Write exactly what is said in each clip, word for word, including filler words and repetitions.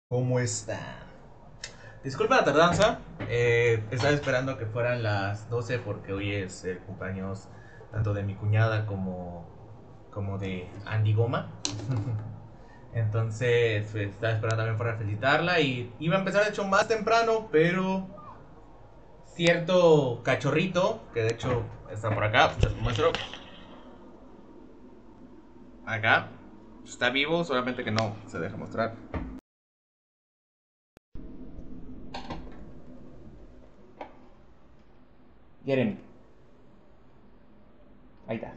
¿Cómo están? Disculpa la tardanza, eh, estaba esperando que fueran las doce porque hoy es el cumpleaños tanto de mi cuñada como, como de Andy Goma. Entonces pues, estaba esperando también para felicitarla y iba a empezar de hecho más temprano, pero cierto cachorrito, que de hecho está por acá, les muestro, acá, está vivo, solamente que no se deja mostrar. Jeremy, ahí está.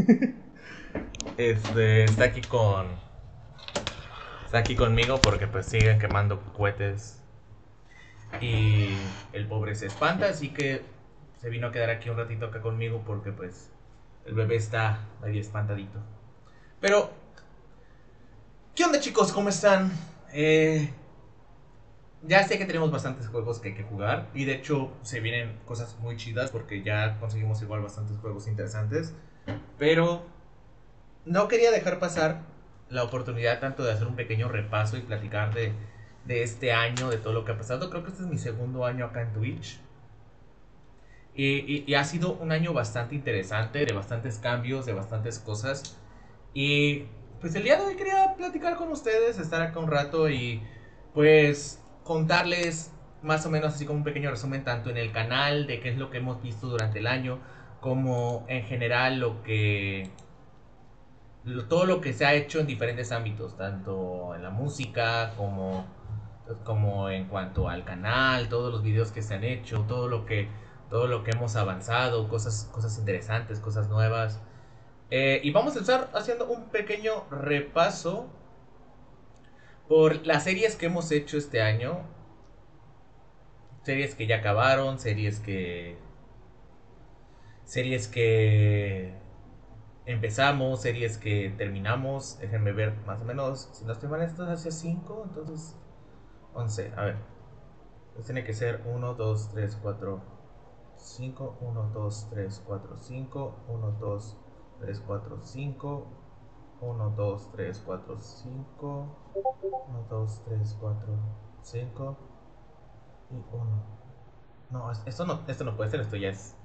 Este, está aquí con, está aquí conmigo porque pues siguen quemando cohetes y el pobre se espanta, así que se vino a quedar aquí un ratito acá conmigo porque pues el bebé está medio espantadito. Pero, ¿qué onda chicos? ¿Cómo están? Eh, ya sé que tenemos bastantes juegos que hay que jugar y de hecho se vienen cosas muy chidas porque ya conseguimos igual bastantes juegos interesantes, pero no quería dejar pasar la oportunidad tanto de hacer un pequeño repaso y platicar de, de este año, de todo lo que ha pasado. Creo que este es mi segundo año acá en Twitch. Y, y, y ha sido un año bastante interesante, de bastantes cambios, de bastantes cosas. Y pues el día de hoy quería platicar con ustedes, estar acá un rato y pues contarles más o menos así como un pequeño resumen tanto en el canal de qué es lo que hemos visto durante el año, como en general lo que lo- todo lo que se ha hecho en diferentes ámbitos, tanto en la música como, como en cuanto al canal, todos los videos que se han hecho, todo lo que, todo lo que hemos avanzado, cosas, cosas interesantes, cosas nuevas. Eh, y vamos a estar haciendo un pequeño repaso por las series que hemos hecho este año. Series que ya acabaron, series que. Series que empezamos, series que terminamos. Déjenme ver más o menos. Si no estoy mal, esto es hace cinco, entonces once. A ver, pues tiene que ser uno, dos, tres, cuatro, cinco. uno, dos, tres, cuatro, cinco. uno, dos, tres, cuatro, cinco. uno, dos, tres, cuatro, cinco. uno, dos, tres, cuatro, cinco. Y uno. No, esto no, esto no puede ser, esto ya es.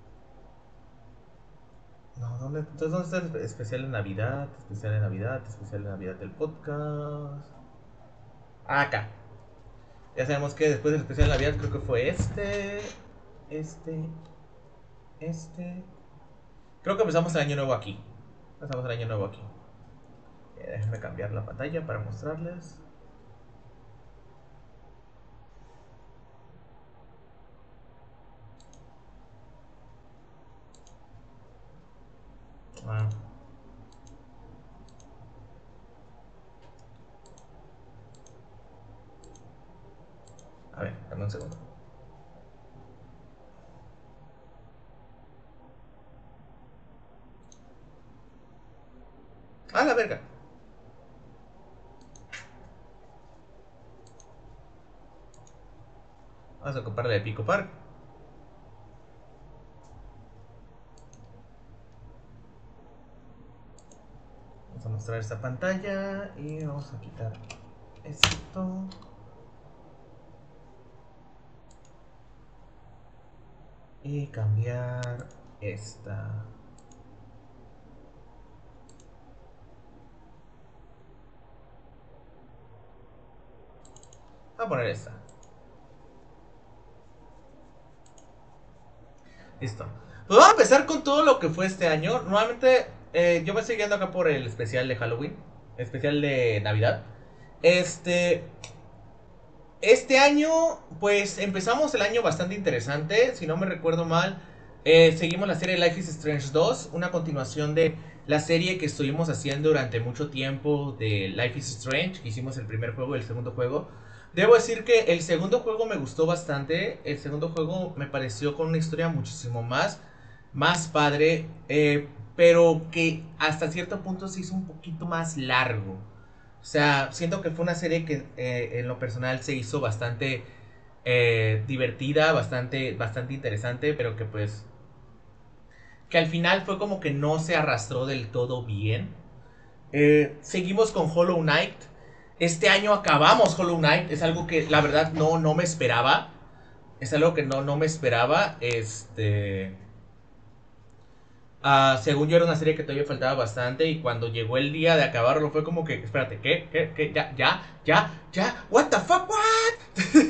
No, ¿dónde, entonces, ¿dónde está el especial de Navidad? Especial de Navidad, especial de Navidad del podcast. Ah, acá. Ya sabemos que después del especial de Navidad creo que fue este. Este. Este. Creo que empezamos el año nuevo aquí. Empezamos el año nuevo aquí. Eh, déjenme cambiar la pantalla para mostrarles. Ah, a ver, dame un segundo. Ah, la verga. Vamos a comprarle de Pico Park. Vamos a mostrar esta pantalla y vamos a quitar esto. Y cambiar esta. Voy a poner esta. Listo. Pues vamos a empezar con todo lo que fue este año. Normalmente eh, yo me estoy guiando acá por el especial de Halloween. Especial de Navidad. Este. Este año, pues empezamos el año bastante interesante. Si no me recuerdo mal, eh, seguimos la serie Life is Strange dos, una continuación de la serie que estuvimos haciendo durante mucho tiempo de Life is Strange. Hicimos el primer juego y el segundo juego. Debo decir que el segundo juego me gustó bastante. El segundo juego me pareció con una historia muchísimo más, más padre, eh, pero que hasta cierto punto se hizo un poquito más largo. O sea, siento que fue una serie que eh, en lo personal se hizo bastante eh, divertida, bastante, bastante interesante, pero que pues que al final fue como que no se arrastró del todo bien. Eh, seguimos con Hollow Knight. Este año acabamos Hollow Knight. Es algo que la verdad no, no me esperaba. Es algo que no, no me esperaba. Este... Uh, según yo era una serie que todavía faltaba bastante. Y cuando llegó el día de acabarlo fue como que... Espérate, ¿qué? ¿Qué? ¿Qué? ¿Ya? ¿Ya? ¿Ya? ¿Ya? ¿What the fuck? ¿What?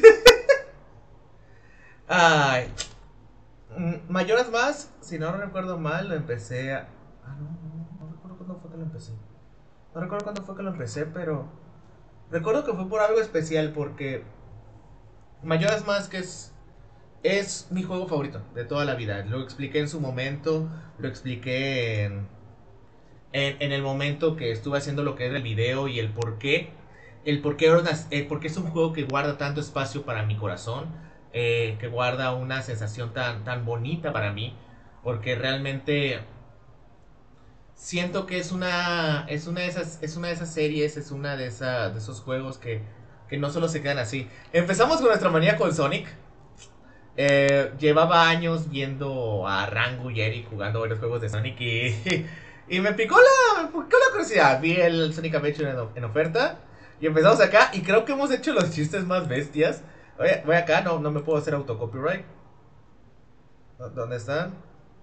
Ay... Majora's Mask, si no recuerdo mal, lo empecé a... Ah, no, no, no recuerdo cuándo fue que lo empecé. No recuerdo cuándo fue que lo empecé, pero... Recuerdo que fue por algo especial, porque... Majora's Mask es... Es mi juego favorito de toda la vida. Lo expliqué en su momento, lo expliqué en... En, en el momento que estuve haciendo lo que era el video y el por qué. El por qué, el por qué es un juego que guarda tanto espacio para mi corazón. Eh, que guarda una sensación tan, tan bonita para mí, porque realmente siento que es una es una de esas es una de esas series, es una de esas de esos juegos que, que no solo se quedan así. Empezamos con nuestra manía con Sonic. Eh, llevaba años viendo a Rango y Eric jugando varios juegos de Sonic y, y me picó la, me picó la curiosidad. Vi el Sonic Adventure en, en oferta y empezamos acá y creo que hemos hecho los chistes más bestias. Oye, voy acá, no, no me puedo hacer autocopyright. ¿Dónde están?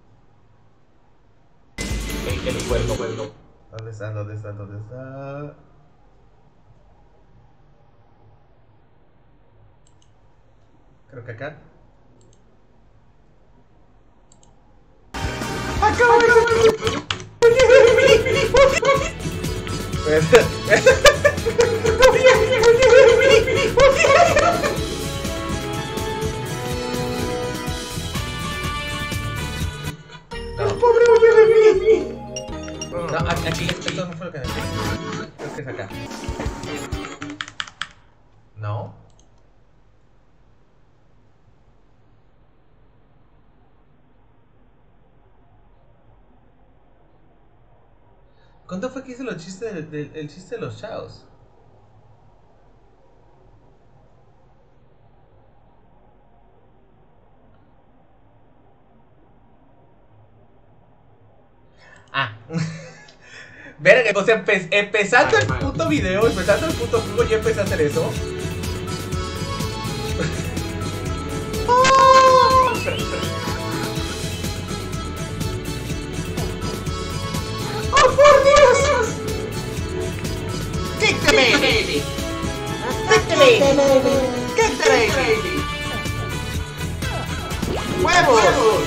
El cuerno, cuerno. ¿Dónde están? ¿Dónde están? ¿Dónde están? Creo que acá. ¡Acabo ¡pobre bebé de mí! No, aquí, esto no fue lo que necesité. Creo que es acá. No. ¿Cuánto fue que hice los chistes del, del, el chiste de los chavos? Ah. Verga, o sea, empe empezando el puto video, empezando el puto juego, ya empecé a hacer eso. ¡Oh! Espera, espera. ¡Oh, por Dios! ¡Kick the baby! ¡Kick the baby! ¡Kick the baby! ¡Huevos!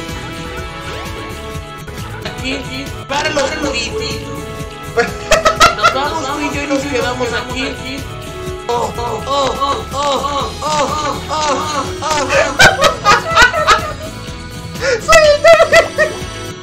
Aquí, para los puritos. Nos vamos tú y yo y nos quedamos aquí. Oh, oh, oh, oh, oh, oh, oh, oh, oh. ¡Suéltame!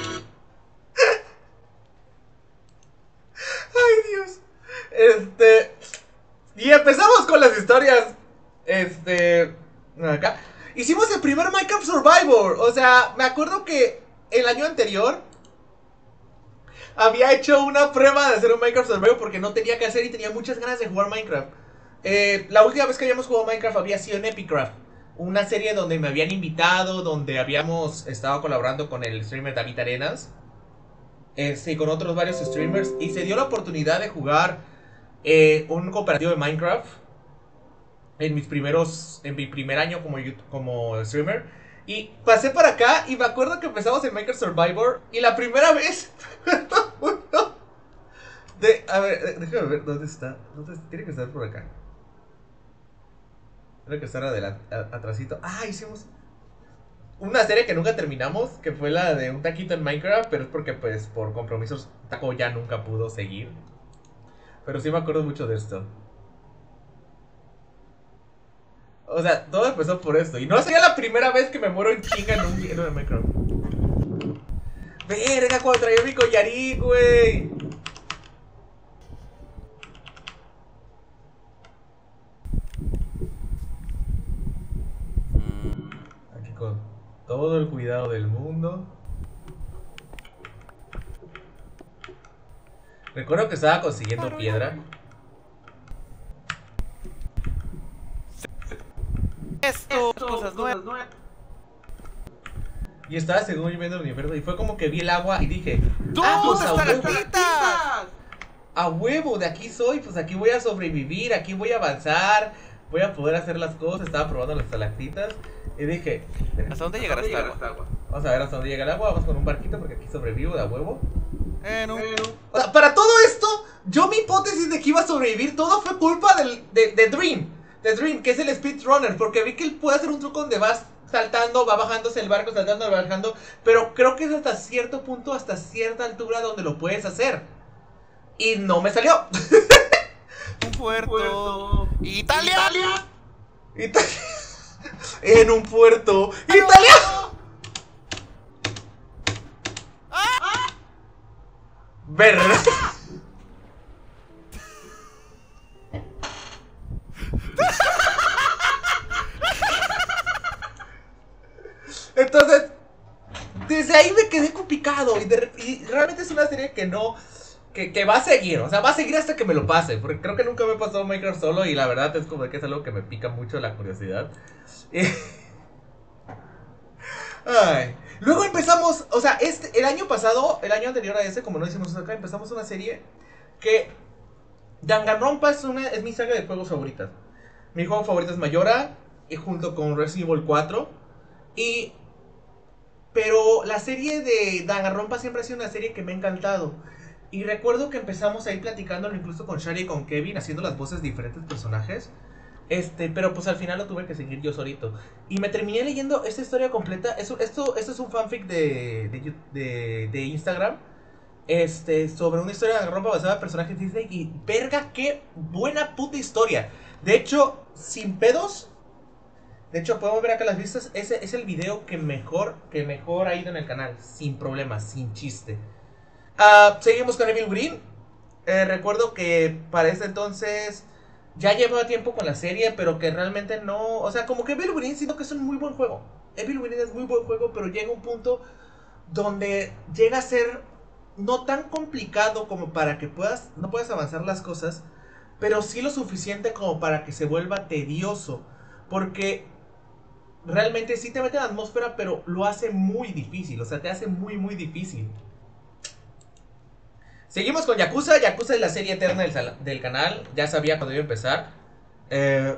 Ay, Dios. Este. Y empezamos con las historias. Este. Acá. Hicimos el primer Minecraft Survivor. O sea, me acuerdo que el año anterior había hecho una prueba de hacer un Minecraft Survivor porque no tenía que hacer y tenía muchas ganas de jugar Minecraft. Eh, la última vez que habíamos jugado Minecraft había sido en Epicraft, una serie donde me habían invitado, donde habíamos estado colaborando con el streamer David Arenas, este, y con otros varios streamers, y se dio la oportunidad de jugar eh, un cooperativo de Minecraft en mis primeros, en mi primer año como, como streamer. Y pasé para acá y me acuerdo que empezamos en Minecraft Survivor y la primera vez de, a ver, déjame ver dónde está. ¿Dónde, tiene que estar por acá. Tiene que estar adelante, atrasito. Ah, hicimos una serie que nunca terminamos, que fue la de un taquito en Minecraft, pero es porque pues por compromisos Taco ya nunca pudo seguir. Pero sí me acuerdo mucho de esto. O sea, todo empezó por esto. Y no sería la primera vez que me muero en chinga en un video de Minecraft. Verga, cuando traía mi collarín, güey. Aquí con todo el cuidado del mundo. Recuerdo que estaba consiguiendo piedra. Esto, cosas nuevas. Y estaba según yo viendo el universo y fue como que vi el agua y dije, ¡Ah, pues, están las pitas! a huevo, de aquí soy, pues aquí voy a sobrevivir, aquí voy a avanzar, voy a poder hacer las cosas. Estaba probando las estalactitas y dije, ¿Hasta dónde llegará esta agua? Vamos a ver hasta dónde llega el agua, vamos con un barquito porque aquí sobrevivo de a huevo. Eh, no. O sea, para todo esto, yo mi hipótesis de que iba a sobrevivir, todo fue culpa del, de, de Dream. De Dream, que es el speedrunner, porque vi que él puede hacer un truco donde vas saltando, va bajándose el barco, saltando, va bajando. Pero creo que es hasta cierto punto, hasta cierta altura donde lo puedes hacer. Y no me salió. Un puerto. puerto. Italia. Italia. Italia. En un puerto. Italia. ¡Ah! ¿Verdad? Entonces, desde ahí me quedé picado. Y, de, y realmente es una serie que no. Que, que va a seguir. O sea, va a seguir hasta que me lo pase. Porque creo que nunca me he pasado Minecraft solo. Y la verdad es como que es algo que me pica mucho la curiosidad. Y... Ay. Luego empezamos. O sea, este, el año pasado, el año anterior a ese, como no hicimos acá, empezamos una serie que. Danganronpa es, una, es mi saga de juegos favoritas. Mi juego favorito es Mayora. Y junto con Resident Evil cuatro. Y. Pero la serie de Danganronpa siempre ha sido una serie que me ha encantado. Y recuerdo que empezamos ahí platicándolo incluso con Shari y con Kevin, haciendo las voces de diferentes personajes. Este, pero pues al final lo tuve que seguir yo solito. Y me terminé leyendo esta historia completa. Esto, esto, esto es un fanfic de, de, de, de Instagram. Este, sobre una historia de Danganronpa basada en personajes Disney. Y verga, qué buena puta historia. De hecho, sin pedos. De hecho, podemos ver acá las vistas. Ese es el video que mejor, que mejor ha ido en el canal. Sin problemas, sin chiste. Uh, seguimos con Evil Within. Eh, recuerdo que para ese entonces ya llevaba tiempo con la serie, pero que realmente no. O sea, como que Evil Within siento que es un muy buen juego. Evil Within es muy buen juego, pero llega un punto donde llega a ser no tan complicado como para que puedas, no puedas avanzar las cosas, pero sí lo suficiente como para que se vuelva tedioso. Porque realmente sí te mete en la atmósfera, pero lo hace muy difícil. O sea, te hace muy, muy difícil. Seguimos con Yakuza. Yakuza es la serie eterna del, del canal. Ya sabía cuando iba a empezar. Eh,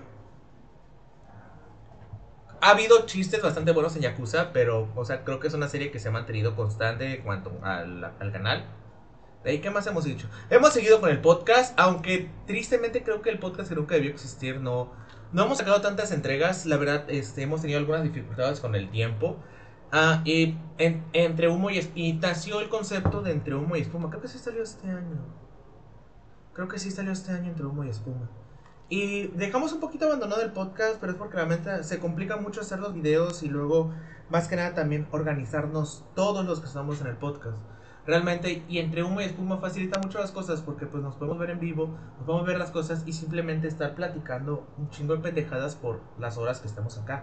ha habido chistes bastante buenos en Yakuza, pero, o sea, creo que es una serie que se ha mantenido constante en cuanto al, al canal. ¿De ahí qué más hemos dicho? Hemos seguido con el podcast, aunque tristemente creo que el podcast que nunca debió existir no, no hemos sacado tantas entregas. La verdad, este, hemos tenido algunas dificultades con el tiempo. Ah, y en, entre humo y, y nació el concepto de entre humo y espuma. Creo que sí salió este año. Creo que sí salió este año entre humo y espuma. Y dejamos un poquito abandonado el podcast, pero es porque realmente se complica mucho hacer los videos y luego, más que nada, también organizarnos todos los que estamos en el podcast. Realmente, y entre humo y espuma facilita mucho las cosas porque pues nos podemos ver en vivo, nos podemos ver las cosas y simplemente estar platicando un chingo de pendejadas por las horas que estemos acá.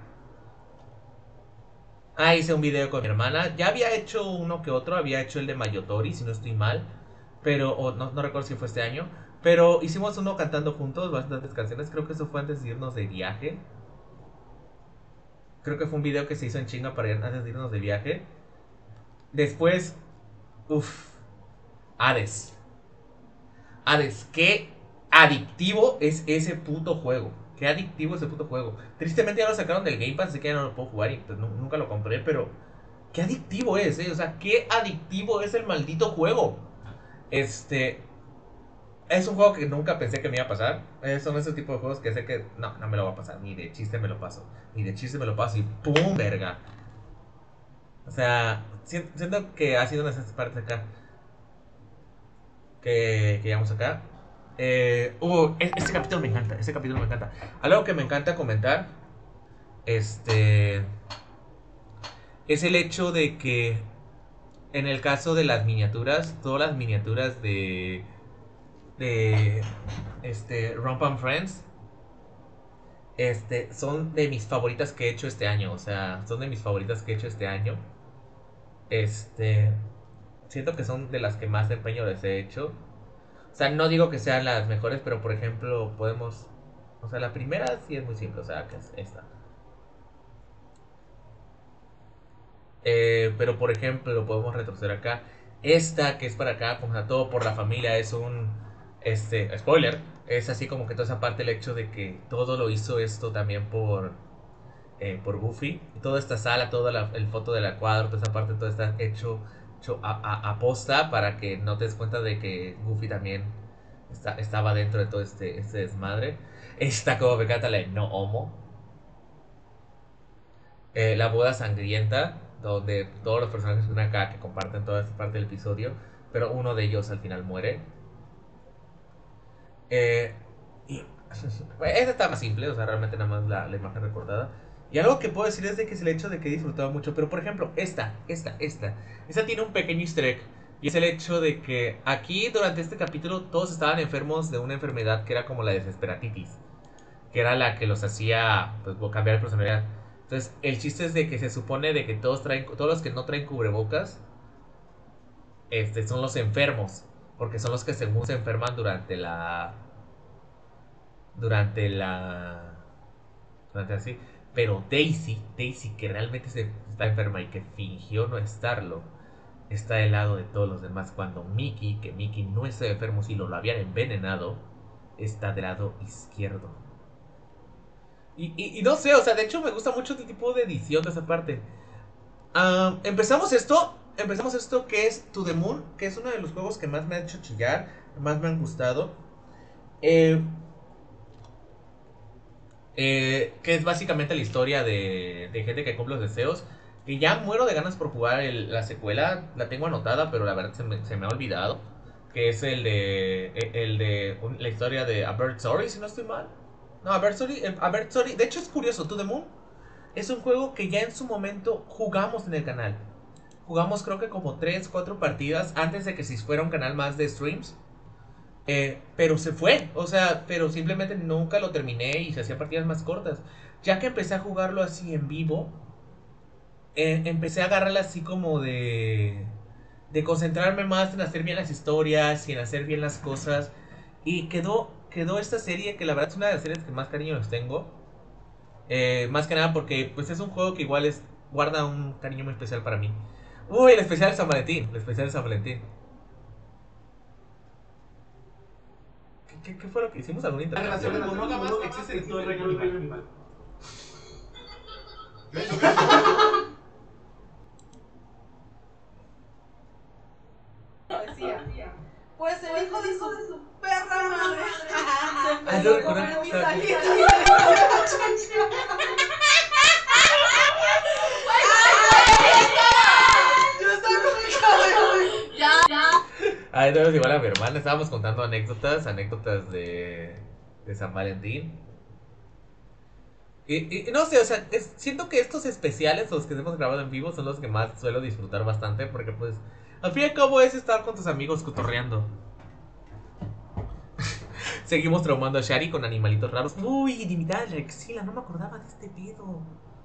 Ah, hice un video con mi hermana. Ya había hecho uno que otro. Había hecho el de Mayotori, si no estoy mal. Pero, o no, no recuerdo si fue este año. Pero hicimos uno cantando juntos, bastantes canciones. Creo que eso fue antes de irnos de viaje. Creo que fue un video que se hizo en chinga para ir, antes de irnos de viaje. Después, uff, Hades. Hades, qué adictivo es ese puto juego. Qué adictivo ese puto juego. Tristemente ya lo sacaron del Game Pass, así que ya no lo puedo jugar y pues no, nunca lo compré, pero qué adictivo es, eh. O sea, qué adictivo es el maldito juego. Este es un juego que nunca pensé que me iba a pasar. Eh, son esos tipos de juegos que sé que no, no me lo va a pasar. Ni de chiste me lo paso. Ni de chiste me lo paso y ¡pum! Verga. O sea, siento que ha sido una de esas partes acá Que, que llegamos acá. Eh, uh, este capítulo me encanta, este capítulo me encanta. Algo que me encanta comentar, este, es el hecho de que en el caso de las miniaturas, todas las miniaturas de, de, este, Romp and Friends, este, son de mis favoritas que he hecho este año. O sea, son de mis favoritas que he hecho este año. Este, siento que son de las que más empeño les he hecho. O sea, no digo que sean las mejores, pero por ejemplo, podemos... O sea, la primera sí es muy simple, o sea, que es esta. Eh, pero por ejemplo, podemos retroceder acá. Esta, que es para acá, pues a todo por la familia, es un... Este, spoiler, es así como que toda esa parte, el hecho de que todo lo hizo esto también por, eh, por Buffy. Y toda esta sala, toda la el foto de la cuadro, toda esa parte, todo está hecho, hecho a, a, a posta para que no te des cuenta de que Buffy también está, estaba dentro de todo este, este desmadre. Está como me encanta la de no homo. Eh, la boda sangrienta, donde todos los personajes están acá que comparten toda esta parte del episodio, pero uno de ellos al final muere. Eh, y esta está más simple, o sea, realmente nada más la, la imagen recordada. Y algo que puedo decir es de que es el hecho de que he disfrutado mucho. Pero por ejemplo, esta, esta, esta. Esta tiene un pequeño easter egg. Y es el hecho de que aquí durante este capítulo todos estaban enfermos de una enfermedad que era como la desesperatitis. Que era la que los hacía pues, cambiar de personalidad. Entonces, el chiste es de que se supone de que todos traen, todos los que no traen cubrebocas este, son los enfermos. Porque son los que según se enferman durante la durante la durante así, pero Daisy Daisy que realmente se está enferma y que fingió no estarlo, está del lado de todos los demás, cuando Mickey, que Mickey no está enfermo si lo, lo habían envenenado, está del lado izquierdo. Y, y, y no sé, o sea, de hecho me gusta mucho este tipo de edición de esa parte. Um, empezamos esto empezamos esto que es To The Moon, que es uno de los juegos que más me ha hecho chillar, más me han gustado. eh Eh, que es básicamente la historia de, de gente que cumple los deseos. Que ya muero de ganas por jugar el- la secuela. La tengo anotada, pero la verdad se me, se me ha olvidado. Que es el de. El de. un- La historia de A Bird Story, si no estoy mal. No, A Bird Story. eh, A Bird Story. De hecho, es curioso. To The Moon es un juego que ya en su momento jugamos en el canal. Jugamos, creo que como tres cuatro partidas antes de que se fuera un canal más de streams. Eh, pero se fue, o sea, pero simplemente nunca lo terminé y se hacía partidas más cortas. Ya que empecé a jugarlo así en vivo, eh, empecé a agarrarla así como de, de concentrarme más en hacer bien las historias y en hacer bien las cosas. Y quedó, quedó esta serie que la verdad es una de las series que más cariño les tengo. Eh, más que nada porque pues es un juego que igual es, guarda un cariño muy especial para mí. Uy, el especial de San Valentín, el especial de San Valentín. ¿Qué, qué, qué fue lo que hicimos? ¿Alguna Las intervención? relaciones monógamas existen en todo el reino animal. Decía, pues el hijo de su perra madre se Ah, empezó yo a recuerdo comer que mis estaba- alitas. Yo estaba con mi cabello. Ya, ya. Ah, entonces igual a mi hermana estábamos contando anécdotas, anécdotas de, de San Valentín. Y, y- y no sé, o sea, es- siento que estos especiales, los que hemos grabado en vivo, son los que más suelo disfrutar bastante, porque pues, al fin y al cabo es estar con tus amigos cotorreando. Seguimos traumando a Shari con animalitos raros. Uy, intimidad de la axila, no me acordaba de este pedo.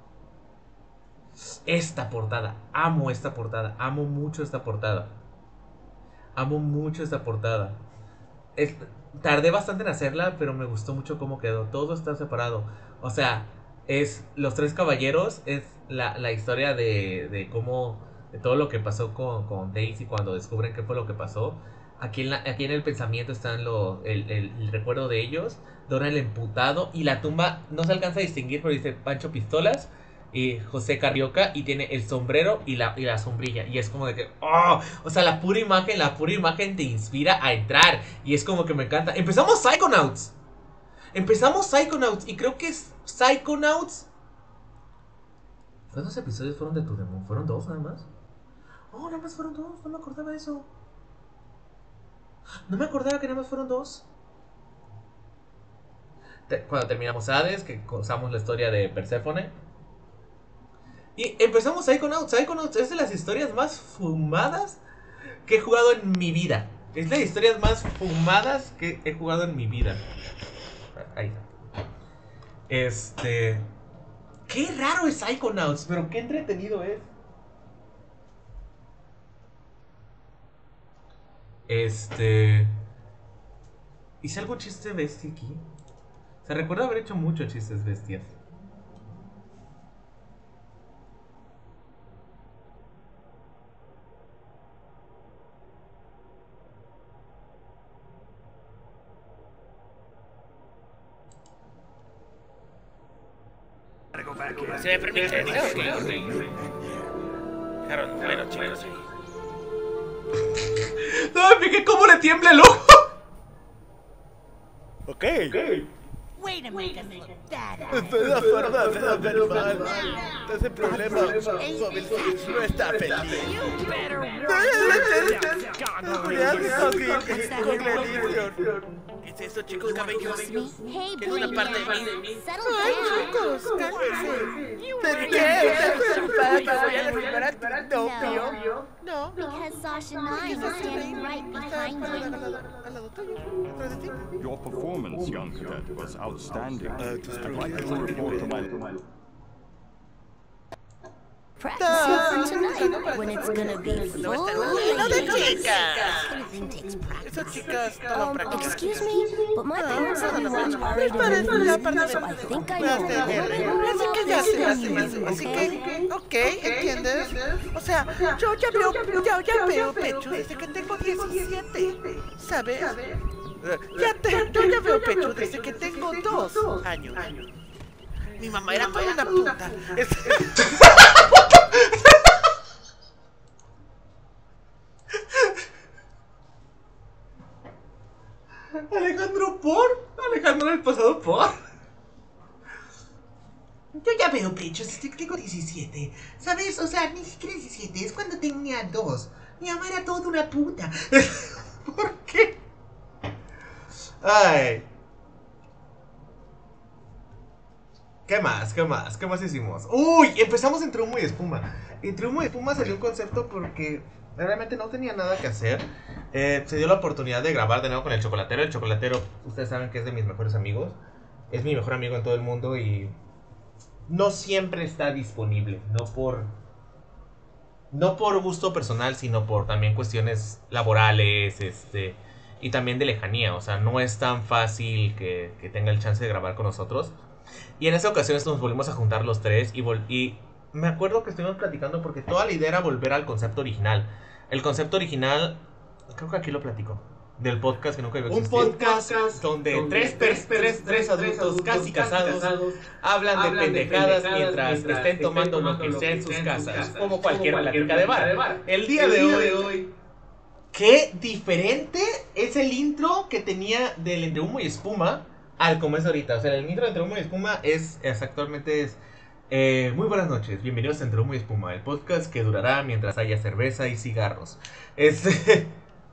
Esta portada, amo esta portada, amo mucho esta portada. Amo mucho esta portada. Es- tardé bastante en hacerla, pero me gustó mucho cómo quedó. Todo está separado. O sea, es Los Tres Caballeros, es la, la historia de, de cómo, de todo lo que pasó con, con Daisy cuando descubren qué fue lo que pasó. Aquí en, la- aquí en el pensamiento están lo, el, el- el recuerdo de ellos, Dora el emputado, y la tumba no se alcanza a distinguir, pero dice Pancho Pistolas y José Carrioca, y tiene el sombrero y la, y la sombrilla. Y es como de que, oh, o sea, la pura imagen, la pura imagen te inspira a entrar. Y es como que me encanta. Empezamos Psychonauts. Empezamos Psychonauts. Y creo que es Psychonauts. ¿Cuántos episodios fueron de To The Moon? ¿Fueron dos nada más? Oh, nada más fueron dos. No me acordaba de eso. No me acordaba que nada más fueron dos. Te- Cuando terminamos Hades, que usamos la historia de Persephone. Y empezamos Psychonauts. Psychonauts es de las historias más fumadas que he jugado en mi vida. Es de las historias más fumadas que he jugado en mi vida. Ahí está. Este. Qué raro es Psychonauts, pero qué entretenido es. Este. ¿Hice algún chiste bestia aquí? Se recuerda haber hecho muchos chistes bestias. ¿Se me permite eso? Claro, bueno, chicos, sí. No me fijé cómo le tiembla el ojo. Ok. Way to make us look bad. Estoy de acuerdo de la verdad. Ese problema, Bobby no está feliz. You better ¿Qué es eso, chicos cabellos? Hey, Es una parte de mí. settle Ay, down. chicos, cálmense. ¿Por qué? ¿Ustedes simpáticos? ¿Voy a lastimar a tu novio? No. Because Sasha and I are standing right behind you. Al lado tuyo, detrás de ti. Your performance, young cadet, was outstanding. Uh, just I'd like to report to my... Practicing for tonight when it's gonna be full No de chicas. Everything takes practice. Esas chicas toman Um, práctica. excuse me, but my parents let me watch R-rated Para eso la movies, parte so I think I de know a little bit more Así que about ya this se hace than eso. you, Así okay? que, ok, ¿entiendes? O sea, yo ya veo, yo ya veo pecho desde que tengo diecisiete, ¿sabes? Ya te, yo ya veo pecho desde que tengo dos años. Mi mamá era toda una puta. Es- Alejandro, ¿por? Alejandro del pasado, ¿por? Yo ya veo pechos desde que tengo diecisiete. ¿Sabes? O sea, ni siquiera diecisiete, es cuando tenía dos. Mi mamá era toda una puta. ¿Por qué? Ay. ¿Qué más? ¿Qué más? ¿Qué más hicimos? Uy, empezamos entre humo y espuma. Entre humo y espuma salió un concepto porque realmente no tenía nada que hacer. Eh, se dio la oportunidad de grabar de nuevo con el chocolatero. El chocolatero, ustedes saben que es de mis mejores amigos. Es mi mejor amigo en todo el mundo y no siempre está disponible. No por, no por gusto personal, sino por también cuestiones laborales, este, y también de lejanía. O sea, no es tan fácil que, que tenga el chance de grabar con nosotros. Y en esa ocasión nos volvimos a juntar los tres y, vol y me acuerdo que estuvimos platicando porque toda la idea era volver al concepto original. El concepto original, creo que aquí lo platico, del podcast que nunca iba a existir. Un podcast donde, donde tres, tres, tres, tres adultos, adultos casi casados, casados hablan, hablan de pendejadas, de pendejadas mientras, mientras estén tomando, tomando lo que sea en sus casas, casas como cualquier plática de bar. de bar. El día, el de, día hoy, de hoy, qué diferente es el intro que tenía del Entre Humo y Espuma al como es ahorita. O sea, el intro de Entre Humo y Espuma es, es actualmente es eh, muy buenas noches, bienvenidos a Entre Humo y Espuma, el podcast que durará mientras haya cerveza y cigarros. Este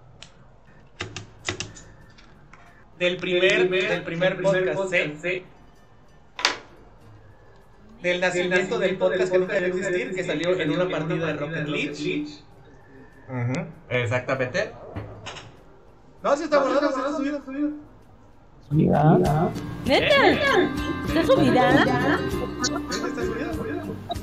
del primer, del primer, del primer podcast, podcast ¿sí? Del nacimiento del podcast que nunca debe existir, que salió en una partida de Rocket League. Uh-huh. Exactamente. No, si está guardado, si está subido, subido. ¿Neta? ¿Está subida? Está subida, subida.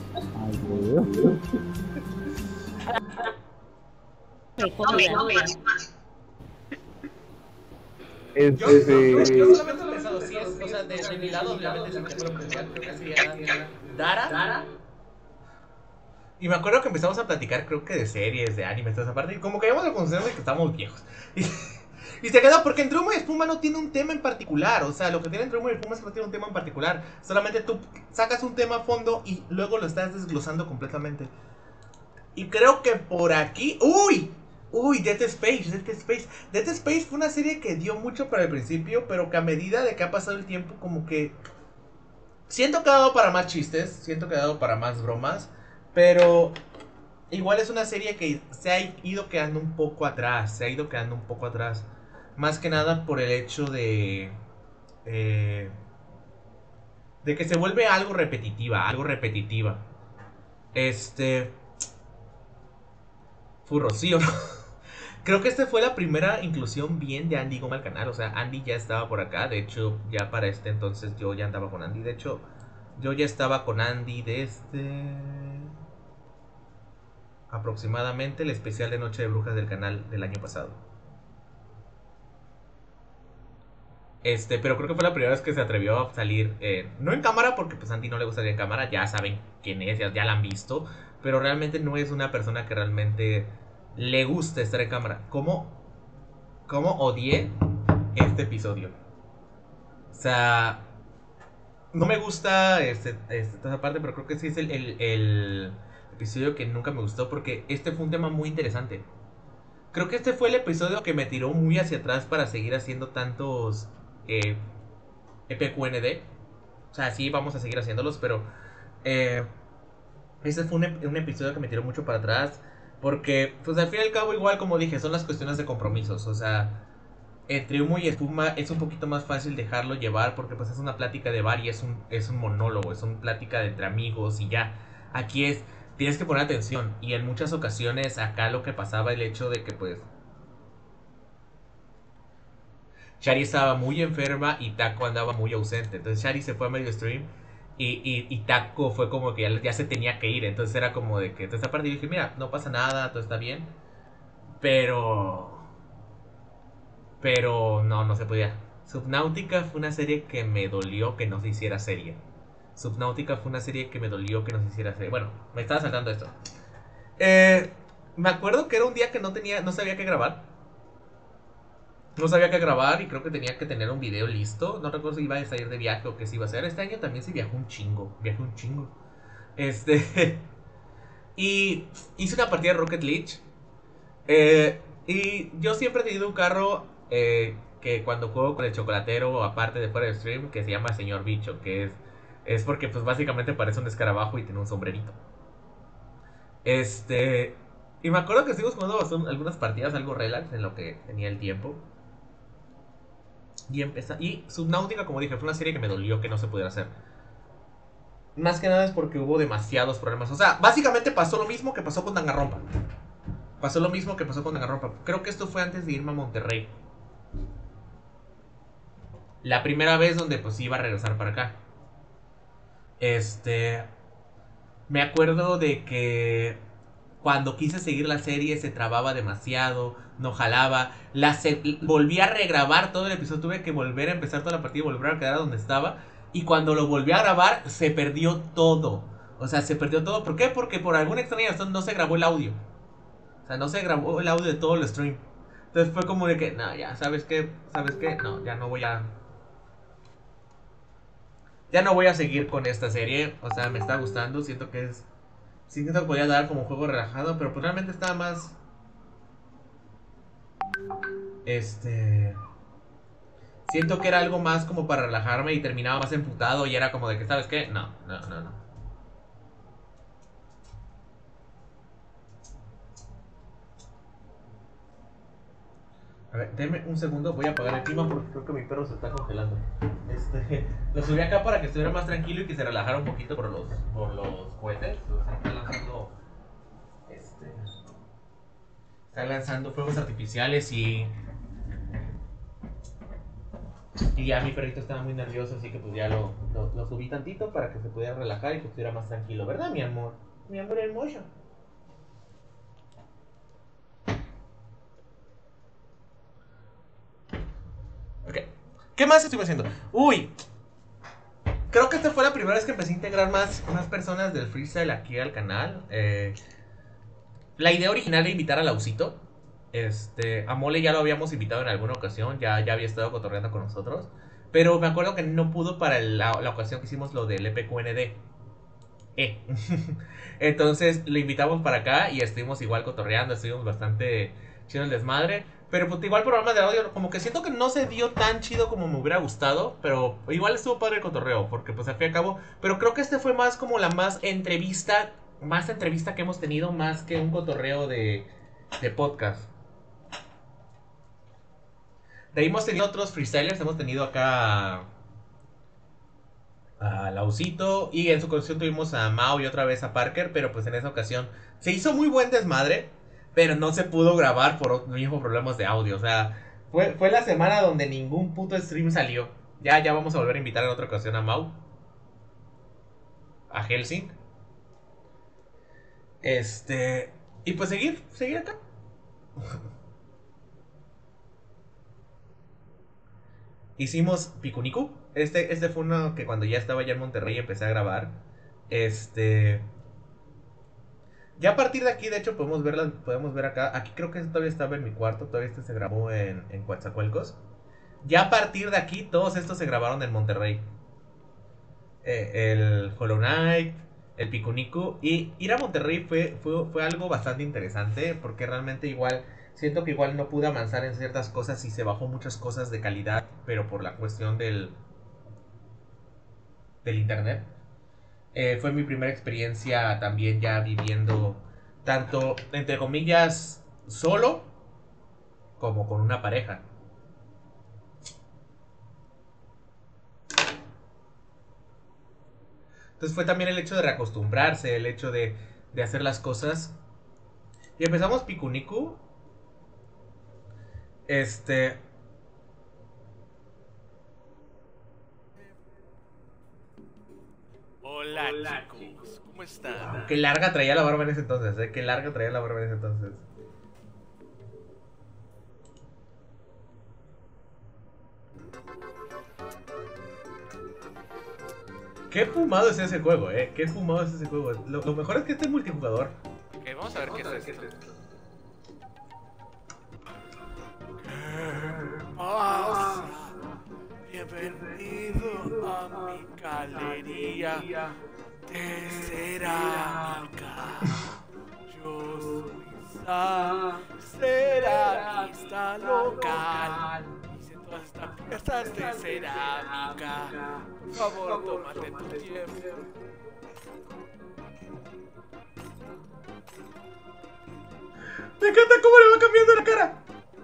Yo, yo, yo solamente he pensado, sí, es, o sea, de, de mi lado, obviamente, es el ejemplo principal, creo que sería Dara. Y me acuerdo que empezamos a platicar, creo que de series, de animes, toda esa parte, y como que habíamos la conclusión de que estamos viejos. Y, y se quedó, porque Entre Humo y Espuma no tiene un tema en particular, o sea, lo que tiene Entre Humo y Espuma es que no tiene un tema en particular, solamente tú sacas un tema a fondo y luego lo estás desglosando completamente. Y creo que por aquí, ¡uy! Uy, Dead Space, Dead Space. Dead Space fue una serie que dio mucho para el principio, pero que a medida de que ha pasado el tiempo, como que siento que ha dado para más chistes, siento que ha dado para más bromas, pero igual es una serie que se ha ido quedando un poco atrás, se ha ido quedando un poco atrás. Más que nada por el hecho de eh, de que se vuelve algo repetitiva, algo repetitiva. Este Furro, ¿sí o no? Creo que esta fue la primera inclusión bien de Andy Goma al canal. O sea, Andy ya estaba por acá. De hecho, ya para este entonces yo ya andaba con Andy. De hecho, yo ya estaba con Andy desde aproximadamente el especial de Noche de Brujas del canal del año pasado. Este, pero creo que fue la primera vez que se atrevió a salir, eh, no en cámara, porque pues a Andy no le gusta salir en cámara. Ya saben quién es, ya, ya la han visto. Pero realmente no es una persona que realmente le gusta estar en cámara. ¿Cómo, cómo odié este episodio? O sea, no me gusta este, este, toda esa parte, pero creo que sí es el, el, el episodio que nunca me gustó porque este fue un tema muy interesante. Creo que este fue el episodio que me tiró muy hacia atrás para seguir haciendo tantos eh, E P Q N D. O sea, sí, vamos a seguir haciéndolos, pero eh, este fue un, un episodio que me tiró mucho para atrás. Porque, pues al fin y al cabo, igual como dije, son las cuestiones de compromisos. O sea, entre humo y espuma es un poquito más fácil dejarlo llevar porque pues es una plática de bar y es un, es un monólogo, es una plática de entre amigos y ya. Aquí es... Tienes que poner atención. Y en muchas ocasiones acá lo que pasaba, el hecho de que pues Shari estaba muy enferma y Taco andaba muy ausente. Entonces Shari se fue a medio stream y, y, y Taco fue como que ya, ya se tenía que ir. Entonces era como de que entonces esta parte yo dije, mira, no pasa nada, todo está bien. Pero Pero no, no se podía. Subnautica fue una serie que me dolió que no se hiciera serie. Subnautica fue una serie que me dolió que no se hiciera serie. Bueno, me estaba saltando esto. Eh, me acuerdo que era un día que no tenía, no sabía qué grabar. No sabía qué grabar y creo que tenía que tener un video listo. No recuerdo si iba a salir de viaje o qué se iba a hacer. Este año también se viajó un chingo. Viajé un chingo. Este. Y hice una partida de Rocket League. Eh, y yo siempre he tenido un carro eh, que cuando juego con el chocolatero, aparte de fuera del stream, que se llama Señor Bicho, que es. Es porque pues básicamente parece un escarabajo y tiene un sombrerito. Este... Y me acuerdo que estuvimos jugando algunas partidas, algo relax en lo que tenía el tiempo. Y empezó... Y Subnautica, como dije, fue una serie que me dolió que no se pudiera hacer. Más que nada es porque hubo demasiados problemas. O sea, básicamente pasó lo mismo que pasó con Danganronpa. Pasó lo mismo que pasó con Danganronpa. Creo que esto fue antes de irme a Monterrey. La primera vez donde pues iba a regresar para acá. Este... Me acuerdo de que cuando quise seguir la serie se trababa demasiado, no jalaba. La se volví a regrabar todo el episodio, tuve que volver a empezar toda la partida y volver a quedar donde estaba. Y cuando lo volví a grabar se perdió todo. O sea, se perdió todo. ¿Por qué? Porque por alguna extraña razón no se grabó el audio. O sea, no se grabó el audio de todo el stream. Entonces fue como de que, no, ya, ¿sabes qué? ¿Sabes qué? No, ya no voy a... Ya no voy a seguir con esta serie. O sea, me está gustando. Siento que es... Siento que podía dar como un juego relajado. Pero pues realmente estaba más... Este... Siento que era algo más como para relajarme. Y terminaba más emputado. Y era como de que, ¿sabes qué? No, no, no, no. A ver, denme un segundo, voy a apagar el clima porque creo que mi perro se está congelando. Este, lo subí acá para que estuviera más tranquilo y que se relajara un poquito por los, por los cohetes. O sea, están lanzando, este, están lanzando fuegos artificiales y y ya mi perrito estaba muy nervioso, así que pues ya lo, lo, lo subí tantito para que se pudiera relajar y que estuviera más tranquilo, ¿verdad, mi amor? Mi amor hermoso. Ok, ¿qué más estuve haciendo? Uy, creo que esta fue la primera vez que empecé a integrar más, más personas del freestyle aquí al canal. eh, La idea original era invitar a Lausito. Este, a Mole ya lo habíamos invitado en alguna ocasión, ya, ya había estado cotorreando con nosotros. Pero me acuerdo que no pudo para la, la ocasión que hicimos lo del E P Q N D. Eh. Entonces lo invitamos para acá y estuvimos igual cotorreando, estuvimos bastante chido el desmadre. Pero pues igual programa de audio, como que siento que no se dio tan chido como me hubiera gustado. Pero igual estuvo padre el cotorreo, porque pues al fin y al cabo. Pero creo que este fue más como la más entrevista, más entrevista que hemos tenido, más que un cotorreo de, de podcast. De ahí hemos tenido otros freestylers, hemos tenido acá a Lausito y en su ocasión tuvimos a Mao y otra vez a Parker, pero pues en esa ocasión se hizo muy buen desmadre. Pero no se pudo grabar por los mismos problemas de audio. O sea, fue, fue la semana donde ningún puto stream salió. Ya, ya vamos a volver a invitar en otra ocasión a Mau. A Helsing. Este... Y pues seguir, seguir acá. Hicimos Pikuniku. Este, este fue uno que cuando ya estaba ya en Monterrey empecé a grabar. Este... Ya a partir de aquí, de hecho, podemos verla, podemos ver acá. Aquí creo que todavía estaba en mi cuarto. Todavía este se grabó en, en Coatzacoalcos. Ya a partir de aquí, todos estos se grabaron en Monterrey. eh, el Hollow Knight, el Pikuniku. Y ir a Monterrey fue, fue, fue algo bastante interesante, porque realmente igual, siento que igual no pude avanzar en ciertas cosas y se bajó muchas cosas de calidad, pero por la cuestión del, del internet. Eh, fue mi primera experiencia también ya viviendo tanto, entre comillas, solo como con una pareja. Entonces fue también el hecho de reacostumbrarse, el hecho de, de hacer las cosas. Y empezamos Pikuniku. Este... Hola, chicos, ¿cómo están? Qué larga traía la barba en ese entonces, ¿eh? Qué larga traía la barba en ese entonces. Qué fumado es ese juego, eh. Qué fumado es ese juego. Lo, lo mejor es que este es multijugador. Ok, vamos a ver qué es esto. Ah, bienvenido a mi galería de cerámica. Yo soy Sa, ceramista local. Hice todas estas piezas de cerámica. Por favor, tómate tu tiempo. Me encanta cómo le va cambiando la cara.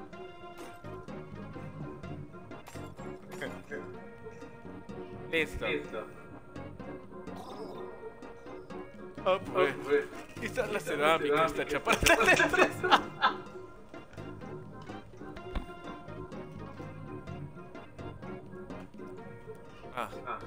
Listo. Listo. Oh, pues. Oh, pues. Quizás la cerámica está hecha para hacer. Ah.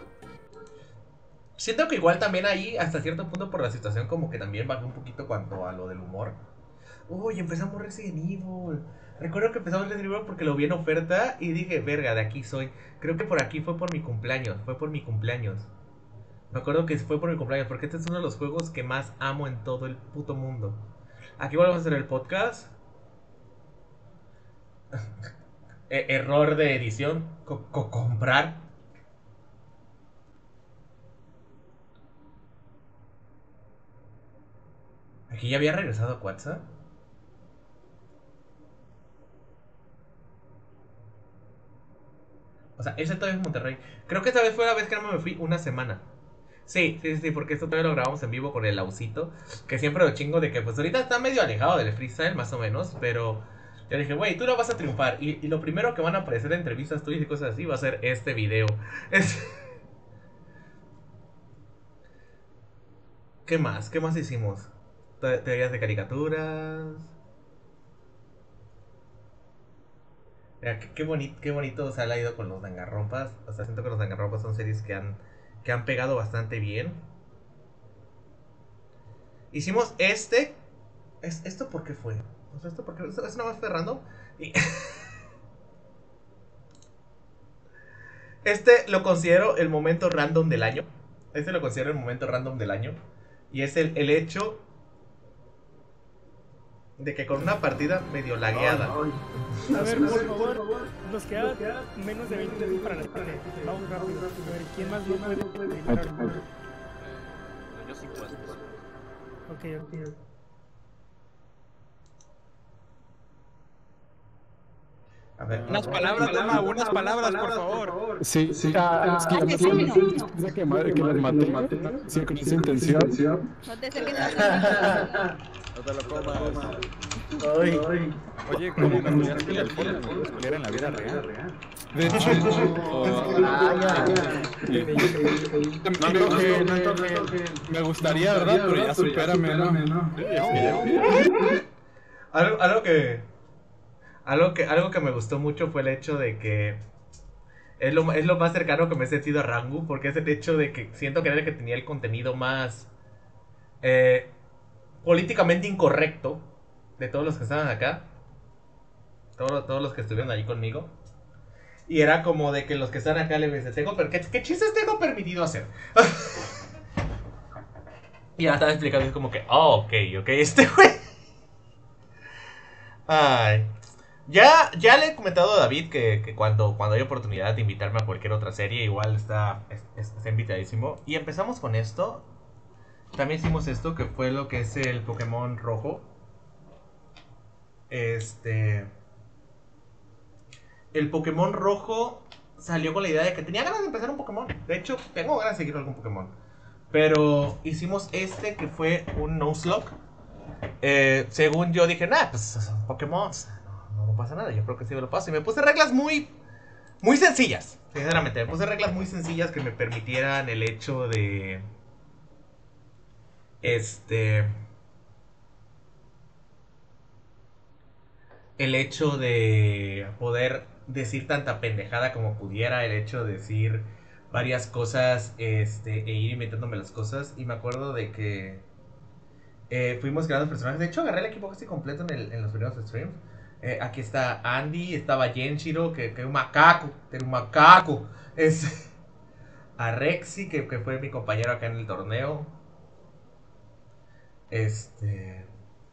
Siento que igual también ahí, hasta cierto punto por la situación, como que también bajé un poquito cuanto a lo del humor. Uy, empezamos Resident Evil. Recuerdo que empezamos Resident Evil porque lo vi en oferta y dije, verga, de aquí soy. Creo que por aquí fue por mi cumpleaños, fue por mi cumpleaños. Me acuerdo que fue por mi cumpleaños, porque este es uno de los juegos que más amo en todo el puto mundo. Aquí volvemos a hacer el podcast. e error de edición. Co co comprar. Aquí ya había regresado a Quatsa. O sea, ese todavía es Monterrey. Creo que esta vez fue la vez que no me fui una semana. Sí, sí, sí, porque esto todavía lo grabamos en vivo con el Lausito. Que siempre lo chingo de que pues ahorita está medio alejado del freestyle, más o menos. Pero yo dije, güey, tú no vas a triunfar. Y, y lo primero que van a aparecer en entrevistas tuyas y cosas así va a ser este video. Es... ¿Qué más? ¿Qué más hicimos? Te teorías de caricaturas. Mira, qué, qué, bonito, qué bonito se ha ido con los Danganronpas. O sea, siento que los Danganronpas son series que han, que han pegado bastante bien. Hicimos este. ¿Es, ¿Esto por qué fue? O sea, ¿esto por qué? ¿Esto, esto nada más fue random? Y... este lo considero el momento random del año. Este lo considero el momento random del año. Y es el, el hecho de que con una partida medio lagueada. Ay, ay. A ver, por favor, nos queda menos de veinte minutos para la tarde. Vamos rápido. A ver, ¿quién más no puede terminar? Yo sí puedo. Ok, ok. A ver, unas palabras, Lama, unas palabras, por favor. Sí, sí. Ah, es que yo no sé que las maté. Sí, con esa intención. No te acerques a no te lo comas. Ay. Oye, como me olvidaron que el alcohol en la vida real. De hecho, me gustaría, ¿verdad? Pero ya supérame, ¿no? Algo, algo que, algo que, algo que me gustó mucho fue el hecho de que es lo, es lo más cercano que me he sentido a Rangu, porque es el hecho de que siento que era el que tenía el contenido más eh, políticamente incorrecto de todos los que estaban acá, todos, todos los que estuvieron allí conmigo. Y era como de que los que están acá le dicen, tengo, ¿qué, ¿qué chistes tengo permitido hacer? Y ya estaba explicando, es como que, oh, ok, ok, este güey. Ay. Ya, ya le he comentado a David que, que cuando, cuando hay oportunidad de invitarme a cualquier otra serie, igual está, es- es- está invitadísimo. Y empezamos con esto. También hicimos esto, que fue lo que es el Pokémon rojo. Este... El Pokémon rojo salió con la idea de que tenía ganas de empezar un Pokémon. De hecho, tengo ganas de seguir algún Pokémon. Pero hicimos este que fue un Nuzlocke. Eh, según yo dije, nah, pues son Pokémon. No, no pasa nada, yo creo que sí me lo paso. Y me puse reglas muy, muy sencillas. Sinceramente, me puse reglas muy sencillas que me permitieran el hecho de... Este... El hecho de poder decir tanta pendejada como pudiera, el hecho de decir varias cosas, este, e ir inventándome las cosas. Y me acuerdo de que eh, fuimos creando personajes. De hecho, agarré el equipo casi completo en, el, en los primeros streams. Eh, aquí está Andy, estaba Genshiro, que es un macaco, que era un macaco. Es a Rexy, que, que fue mi compañero acá en el torneo. Este...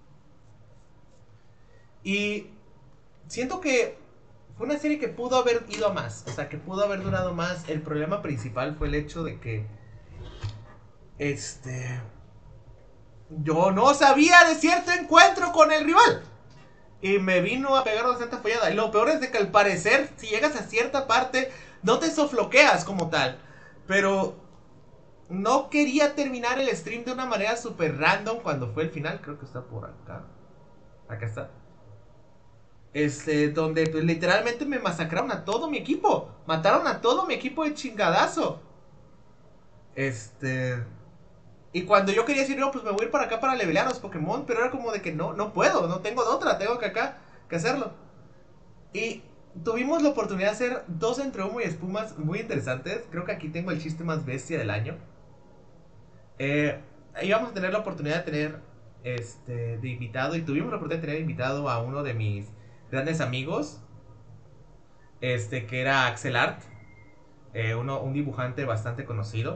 Y siento que fue una serie que pudo haber ido a más. O sea, que pudo haber durado más. El problema principal fue el hecho de que... Este... Yo no sabía de cierto encuentro con el rival. Y me vino a pegar bastante follada. Y lo peor es de que al parecer, si llegas a cierta parte, no te sofloqueas como tal. Pero no quería terminar el stream de una manera súper random cuando fue el final. Creo que está por acá. Acá está. Este, donde pues, literalmente me masacraron a todo mi equipo. Mataron a todo mi equipo de chingadazo. Este... Y cuando yo quería decir, no, pues me voy a ir para acá para levelear a los Pokémon. Pero era como de que no, no puedo, no tengo de otra. Tengo que acá, que hacerlo. Y tuvimos la oportunidad de hacer dos entre humo y espumas muy interesantes. Creo que aquí tengo el chiste más bestia del año. Eh, íbamos a tener la oportunidad de tener Este, de invitado. Y tuvimos la oportunidad de tener invitado a uno de mis grandes amigos, este, que era Axel Art, eh, uno, un dibujante bastante conocido.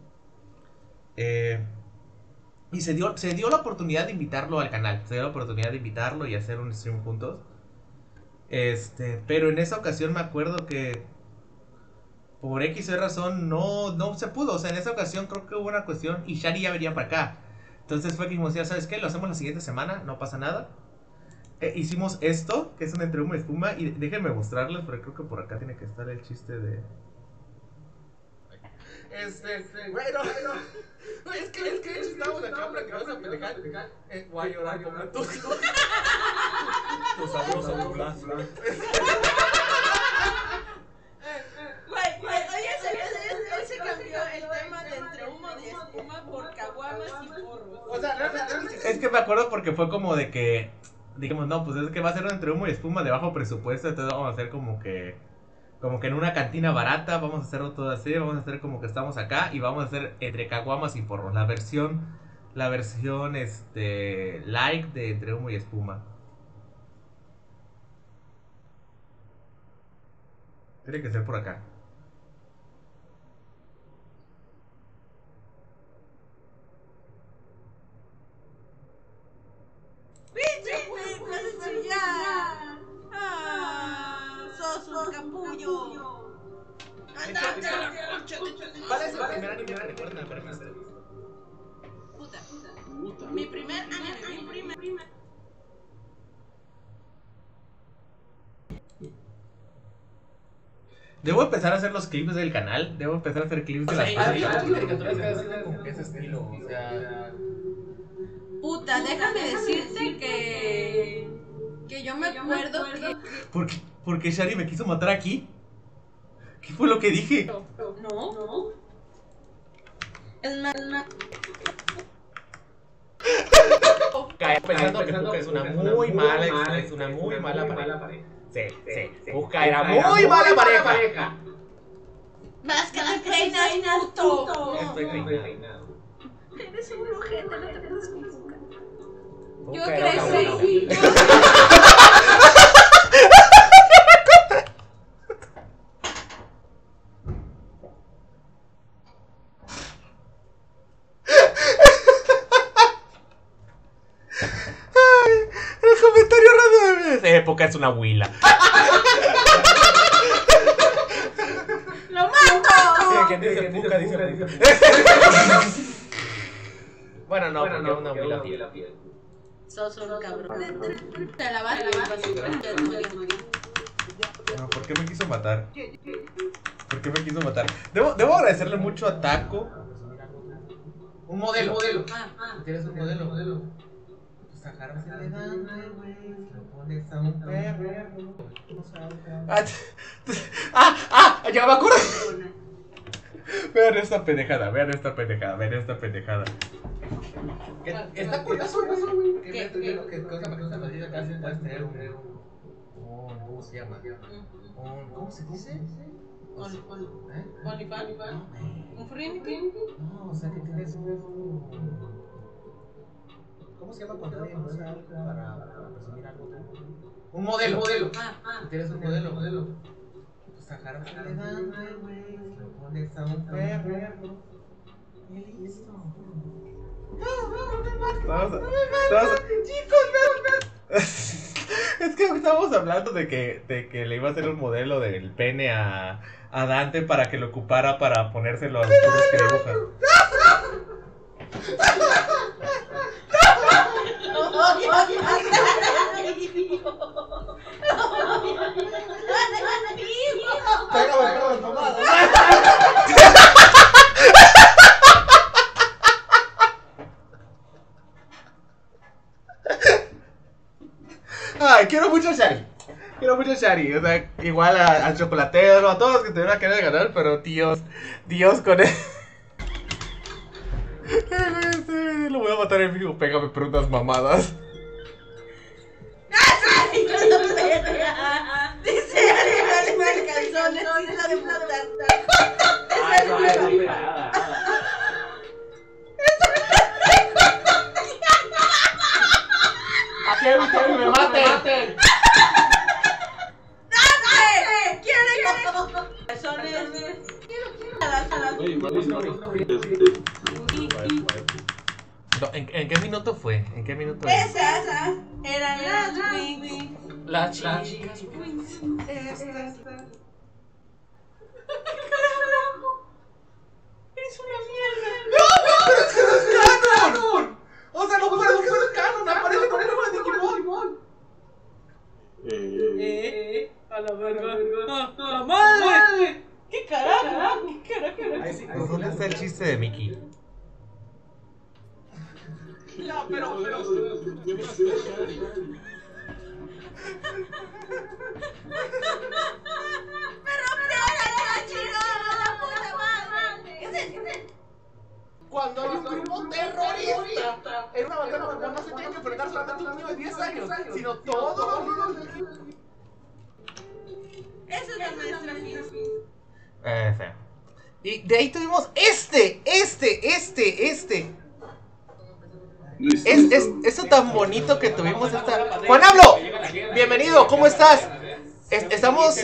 Eh, y se dio, se dio la oportunidad de invitarlo al canal. Se dio la oportunidad de invitarlo y hacer un stream juntos. Este, pero en esa ocasión me acuerdo que por X o Y razón no, no se pudo. O sea, en esa ocasión creo que hubo una cuestión y Shari ya venía para acá. Entonces fue que dijimos, ya sabes qué, lo hacemos la siguiente semana, no pasa nada. Eh, hicimos esto, que es un entre humo y espuma. Y déjenme mostrarles, pero creo que por acá tiene que estar el chiste de... Este, este, bueno, bueno. No, es que, es que estamos acá para que vas a pendejar. Eh, voy a llorar como tú. Tu sabroso burlazo. Güey, güey, oye, hoy se cambió el tema de entre humo y espuma por caguamas y porros. O sea, es que me acuerdo porque fue como de que dijimos, no, pues es que va a ser entre humo y espuma de bajo presupuesto. Entonces vamos a hacer como que Como que en una cantina barata. Vamos a hacerlo todo así. Vamos a hacer como que estamos acá. Y vamos a hacer entre caguamas y porros. La versión La versión este light de entre humo y espuma. Tiene que ser por acá. ¡Pinche güey, puedes chillar! ¡Ah! ¡Sos un capullo! ¡Andate a la concha de tu... ¿Cuál es el primer anime que recuerdan haber visto? Puta, puta. Mi primer anime, mi primer... primer... Debo empezar a hacer los clips del canal. Debo empezar a hacer clips de las caricaturas que hacen como que ese estilo, o sea... Puta, déjame decirte que... Que yo me acuerdo que... ¿Por qué, ¿Por qué Shari me quiso matar aquí? ¿Qué fue lo que dije? No, no. Es más... Cae pensando que Puka es una muy mala, es una muy mala pareja. Sí, sí, Puka era muy mala pareja. Más que las reinas, puto. Estoy peinado. Eres un ojete, no te metas con Puka. Yo Puka era crecí. época es una huila. ¡Lo mato! Sí, quien dice puca, dice puca. Bueno, no, porque es una huila fiel. Sos un cabrón. Te la vas a No, ¿por qué me quiso matar? ¿Por qué me quiso matar? Debo, debo agradecerle mucho a Taco. Un modelo. Un modelo. Ah, ah. ¿Tienes un modelo? modelo? Pues sacaron elegante, güey. Lo pones a un perro. Ah, ah, ah, ya me acuerdo. Vean esta pendejada, vean esta pendejada, vean esta pendejada. Está curioso, güey. ¿Qué? ¿Qué cosa me gusta decir acá? Puedes tener un. ¿Cómo se llama? ¿Cómo se dice? ¿OnlyFans? ¿Un friend? No, o sea que tienes un. ¿Cómo se llama cuando alguien usa algo para presumir algo? Un modelo. modelo. Ah, ah. Tienes un modelo. modelo. Pues agarras elegante, güey. Lo pones a un perro. Y listo. Estamos, estamos, chicos, vean, es que estábamos hablando de que, de que le iba a hacer un modelo del pene a, a Dante para que lo ocupara para ponérselo a los puros que dibujan. Ay, quiero mucho a Shari. Quiero mucho a Shari. O sea, igual a- al chocolatero, a todos los que tuvieron a querer ganar, pero Dios, Dios con él. Lo voy a matar en vivo. Pégame por unas mamadas. Dice animales calzones, hija de puta. Esa es nueva. ¡A Kevin, Kevin, me maten! ¡Dante! ¿Quiere calzones? No, ¿en, ¿En qué minuto fue? ¿En qué minuto fue? Esas eran las wings. Las chicas. Estas. Eres una mierda. ¡No, pero es que no es canon! O sea, no puedo que no es canon, aparece con el nombre de Digimon. Eh, a la verga. ¡A la madre! ¿Qué carajo? ¿Qué carajo? ¿Dónde está el chiste de Mickey? No, pero, pero. Cuando hay un grupo terrorista en una batalla donde no se tiene que enfrentar solamente un niño de diez años, sino todos los niños del mundo. Eso es la maestra Fifi. Eh, feo. Y de ahí tuvimos este, este, este, este. Es, es, eso tan bonito que tuvimos esta. ¡Juan Hablo! Bienvenido, ¿cómo estás? Es- estamos.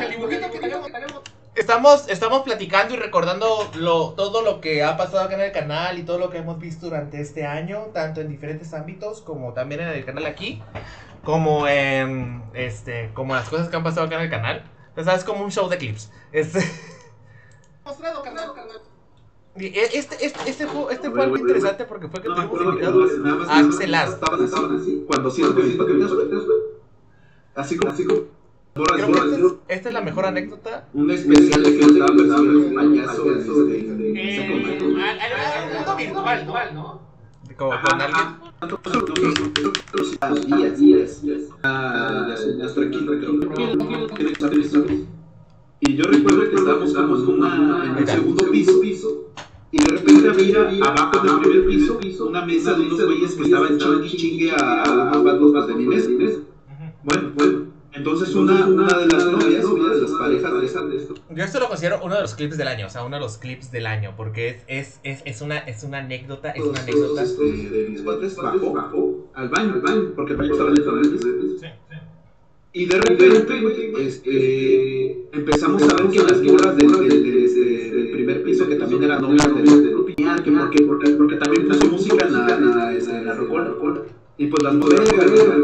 Estamos, estamos platicando y recordando lo, todo lo que ha pasado acá en el canal y todo lo que hemos visto durante este año, tanto en diferentes ámbitos como también en el canal aquí, como en este, como las cosas que han pasado acá en el canal. O sea, es como un show de clips. Este, Mostrado, carnal, carnal. y este, este, este fue, este fue algo interesante porque fue que tuvimos invitados a Axel Az. Estaban así, cuando hacían lo mismo que tenías, así como, así como. Creo que esta es, esta es la mejor anécdota. Un especial de que estaba persiguiendo un payaso en este. mundo virtual, virtual, ¿no? Como con alguien. Días, días, días. Ah, ya tranquilo, creo. Y yo recuerdo que estábamos como en, una, en el segundo piso, y de repente había abajo del primer piso una mesa de unos güeyes que estaban chingue chingue a unos bandos de Inés. Bueno, bueno. Entonces una, una de las novias, una de las parejas de esta, de esto. Yo esto lo considero uno de los clips del año, o sea, uno de los clips del año, porque es, es, es, es, una, es una anécdota, es una anécdota. Este, de mis cuates bajó, bajó al baño, al baño, porque el baño estaba dentro del piso. Sí, sí. Y de repente, este, empezamos a ver que las morras del, del, del, del primer piso, que también eran novias de Lupiñar, que porque, porque, porque también puso música en la, en la, en la rocola, y pues las mujeres, ¿no?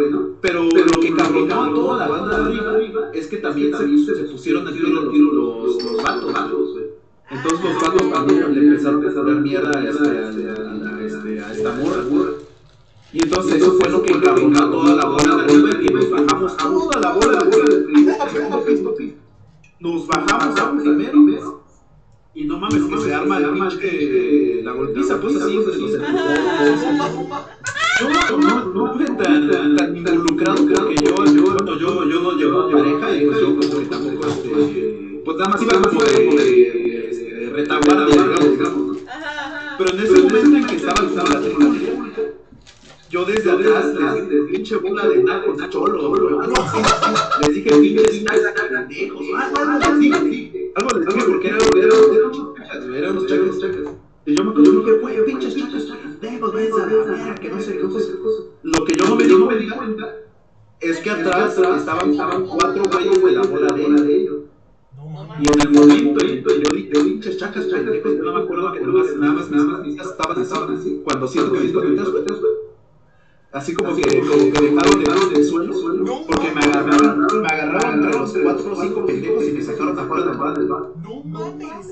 Pero lo que cabronó a toda la banda de arriba es que también se, se pusieron a tiro los, los, los vatos, vatos, güey. Entonces los vatos también le empezaron a dar mierda a, este, a, a, este, a esta morra. Y entonces eso fue lo que cabronó a toda la bola de arriba y nos bajamos toda la bola de arriba del primero al segundo piso. Nos bajamos a primero y no mames que se arma el pinche la golpiza, pues así, de los empujos. Yo no, no fui tan, tan, tan involucrado porque yo, yo, yo, yo no llevo pareja y pues yo como que tampoco, este, pues nada más iba como de, de, de retaguardia, digamos, digamos, ¿no? Pero en ese momento en que estaba en la tecnología, yo desde atrás, desde pinche bola de naco, cholo, les dije pinches pendejos, algo les dije, algo les dije porque eran unos chacas, y yo me acuerdo que güey, pinches chacas, pendejos, ven a ver, que no sé qué cosa. Lo que yo no me di cuenta es que atrás estaban cuatro güeyes de la bola de ellos. Y en el momento en que yo dije, pinches chacas, pendejos, no me acuerdo que nada más, nada más, mis estaban así, cuando siento que mis patitas, así como que, como que dejaron de dar del suelo, porque me agarraron, me agarraron entre los cuatro o cinco pendejos y me sacaron afuera del bar. No mames.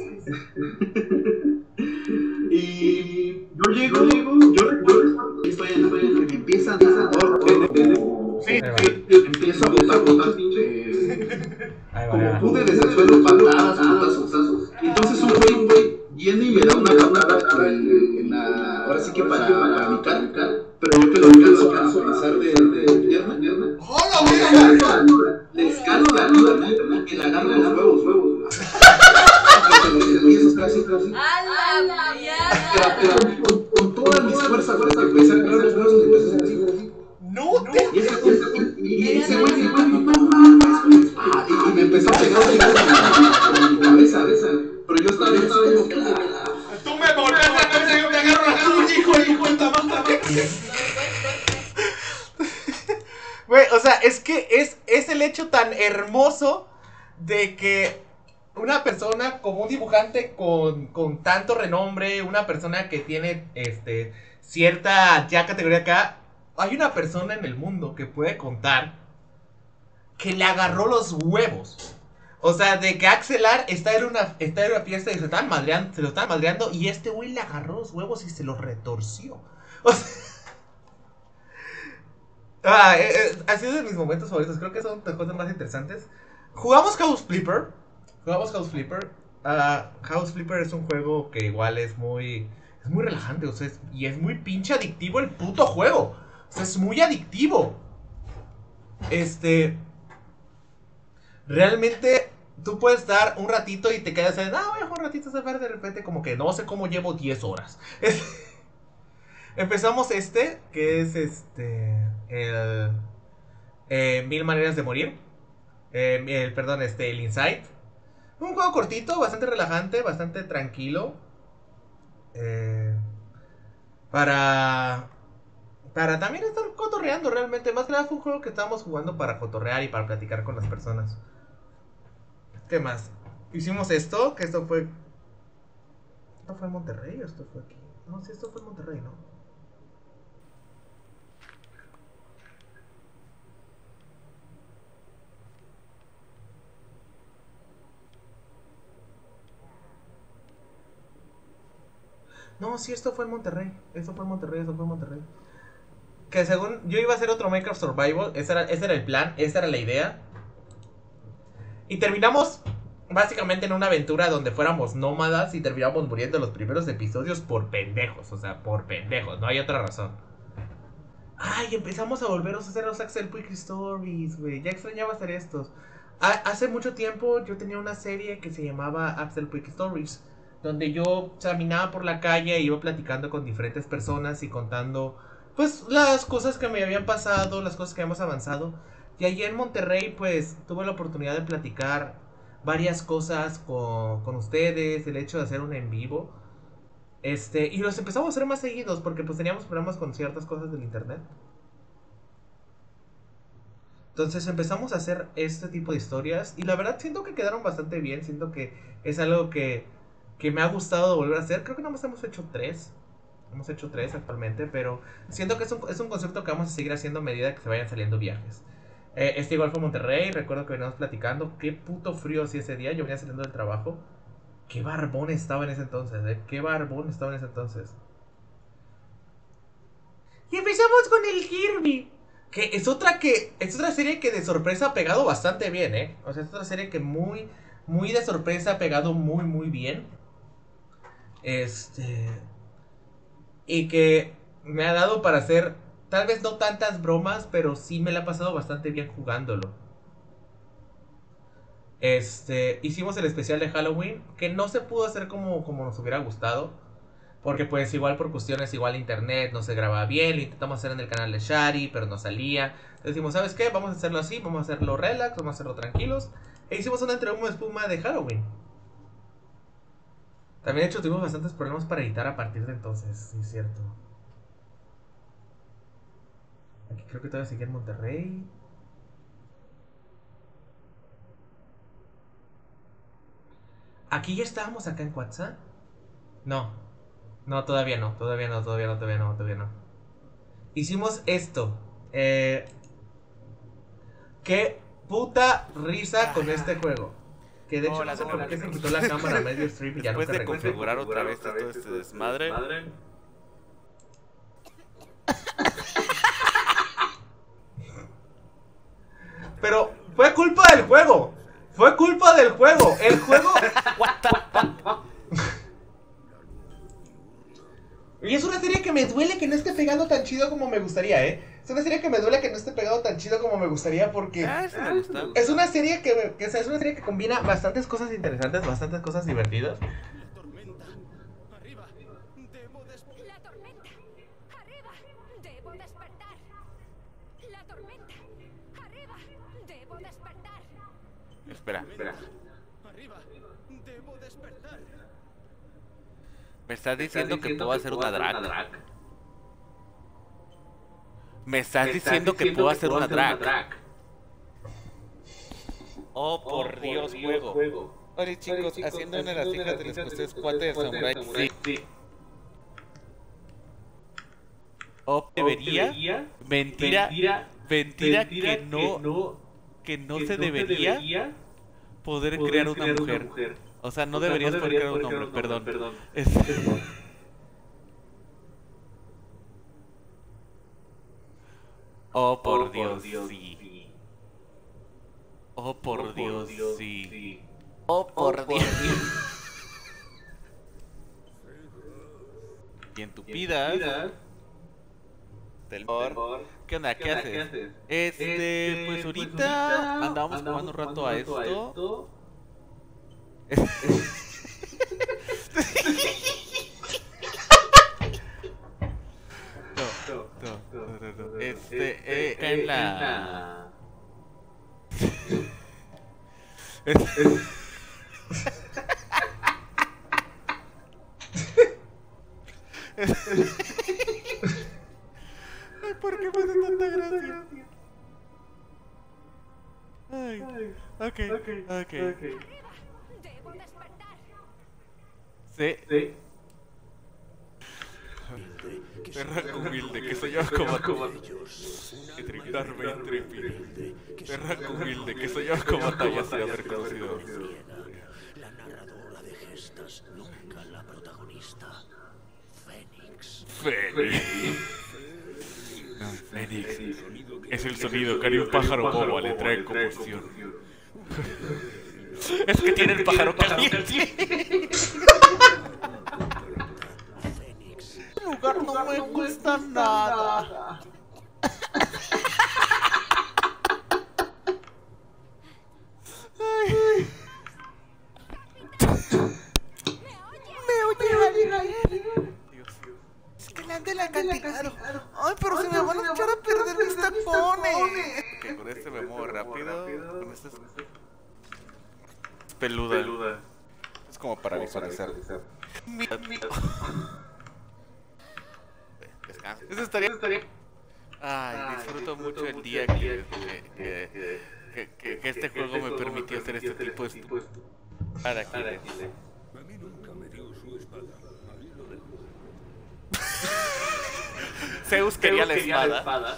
Y yo llego, yo recuerdo, estoy en la que me empiezan a dar, sí, empiezo a botar, botar, como pude desde el suelo, patadas, putazos. Y entonces un güey, un güey, viene y me da una patada en la, ahora sí que para, para mi cara. Pero yo que lo alcanzo a pasar de, de, de pierna, pierna. ¡Hola, güey! Le escalo la pierna y le agarro los huevos, huevos. Y esos casi, casi. ¡A la mierda! Pero con, con todas mis fuerzas, fuerzas, empecé a agarrar los huevos y empecé a hacer así. ¡No! Y ese güey, no mames, y me empezó a pegar con mi cabeza, pero yo estaba así como que la... Tú me volvés a hacer, yo te agarro la tuya, hijo de puta madre. Güey, o sea, es que es, es el hecho tan hermoso de que una persona como un dibujante con, con tanto renombre, una persona que tiene este cierta ya categoría acá, hay una persona en el mundo que puede contar que le agarró los huevos. O sea, de que Axelar está en una, está en una fiesta y se, estaban madreando, se lo estaban madreando y este güey le agarró los huevos y se los retorció. O sea... Ah, eh, eh, ha sido de mis momentos favoritos. Creo que son las cosas más interesantes. Jugamos House Flipper. Jugamos House Flipper. Uh, House Flipper es un juego que igual es muy... Es muy relajante, o sea, es, y es muy pinche adictivo el puto juego. O sea, es muy adictivo. Este... Realmente tú puedes estar un ratito y te quedas en... Ah, voy a jugar un ratito a ver, de repente como que no sé cómo llevo diez horas. Empezamos este, que es este... El... Eh, Mil maneras de morir. Eh, el, perdón, este, el Inside. Un juego cortito, bastante relajante, bastante tranquilo. Eh, para... Para también estar cotorreando realmente. Más que nada fue un juego que estábamos jugando para cotorrear y para platicar con las personas. ¿Qué más? Hicimos esto, que esto fue... ¿Esto fue en Monterrey o esto fue aquí? No, sí, esto fue en Monterrey, ¿no? No, sí, esto fue en Monterrey. Esto fue en Monterrey, esto fue en Monterrey. Que según yo iba a hacer otro Minecraft Survival. Ese era, ese era el plan, esa era la idea. Y terminamos básicamente en una aventura donde fuéramos nómadas y terminamos muriendo en los primeros episodios por pendejos. O sea, por pendejos, no hay otra razón. Ay, empezamos a volvernos a hacer los Axel Puig Stories, güey. Ya extrañaba hacer estos. Ha, hace mucho tiempo yo tenía una serie que se llamaba Axel Puig Stories, donde yo caminaba por la calle e iba platicando con diferentes personas y contando, pues, las cosas que me habían pasado, las cosas que habíamos avanzado. Y allí en Monterrey, pues, tuve la oportunidad de platicar varias cosas con, con ustedes, el hecho de hacer un en vivo. Este, y los empezamos a hacer más seguidos porque, pues, teníamos problemas con ciertas cosas del internet. Entonces empezamos a hacer este tipo de historias y la verdad siento que quedaron bastante bien, siento que es algo que... que me ha gustado volver a hacer. Creo que nada más hemos hecho tres. Hemos hecho tres actualmente, pero siento que es un, es un concepto que vamos a seguir haciendo a medida que se vayan saliendo viajes. Eh, este igual fue Monterrey, recuerdo que veníamos platicando. Qué puto frío hacía ese día, yo venía saliendo del trabajo. Qué barbón estaba en ese entonces, eh. Qué barbón estaba en ese entonces. Y empezamos con el Kirby. Que es otra que. Es otra serie que de sorpresa ha pegado bastante bien, eh. O sea, es otra serie que muy. Muy de sorpresa ha pegado muy, muy bien. Este. Y que me ha dado para hacer. Tal vez no tantas bromas, pero sí me la ha pasado bastante bien jugándolo. Este. Hicimos el especial de Halloween. Que no se pudo hacer como, como nos hubiera gustado. Porque pues igual por cuestiones igual de internet no se grababa bien. Lo intentamos hacer en el canal de Shari, pero no salía. Entonces decimos, ¿sabes qué? Vamos a hacerlo así, vamos a hacerlo relax, vamos a hacerlo tranquilos. E hicimos una entre humo de espuma de Halloween. También de hecho tuvimos bastantes problemas para editar a partir de entonces, sí es cierto. Aquí creo que todavía seguía en Monterrey. ¿Aquí ya estábamos acá en Cuatzá? No. No, todavía no, todavía no, todavía no, todavía no, todavía no. Hicimos esto. Eh, qué puta risa con este juego. Que de hecho Hola, no sé de por nuevo. qué se quitó la cámara a medio stream y ya no Después se de reconoce. configurar otra vez todo este desmadre. Pero fue culpa del juego. Fue culpa del juego. El juego. Y es una serie que me duele que no esté pegando tan chido como me gustaría, ¿eh? Es una serie que me duele que no esté pegado tan chido como me gustaría porque Ah, eso me gusta. es una serie que, me- que o sea, es una serie que combina bastantes cosas interesantes, bastantes cosas divertidas. Espera, espera. ¿Me estás diciendo que puedo hacer una drag? ¿Me estás diciendo que puedo hacer una drag? Oh, por Dios, juego. Oye, chicos, haciendo una de las hijas de los que ustedes cuates de samurai. Sí. Oh, debería. Mentira. Mentira que no. Que no se debería poder crear una mujer. O sea, no deberías poder crear un hombre, perdón. Es- Oh, por Dios, sí. Oh, por Dios, sí. Oh, por Dios. Y entupidas. Telmor. ¿Qué onda? ¿Qué haces? Este, pues ahorita andábamos jugando un rato a esto. No, no, no, no, no. Este, eh, en la... Ay, ¿por qué me hace tanta gracia? Ay, ok, ok, ok. Sí. Sí. Perra humilde, que soy yo como como Darme intrépido. Perra humilde, que soy yo como talla se ha reconocido. La narradora de gestas, nunca la protagonista. Fénix. Fénix. No, Fénix. Es el sonido que haría un pájaro bobo al entrar en combustión. Es que tiene el pájaro caliente. El lugar no me gusta nada. Ay. Me oye alguien. Es que la de la acantilado. Ay, pero se me van a echar a perder mis tacones. Que con este me muevo rápido. Con este es peluda. Es como para visualizar. Descansa. Eso estaría. Ay, disfruto mucho el día que, que, que, que, que, que este juego me permitió hacer este tipo de estupideces. A mí nunca me dio su espada. A mí lo dejó. Zeus quería la espada.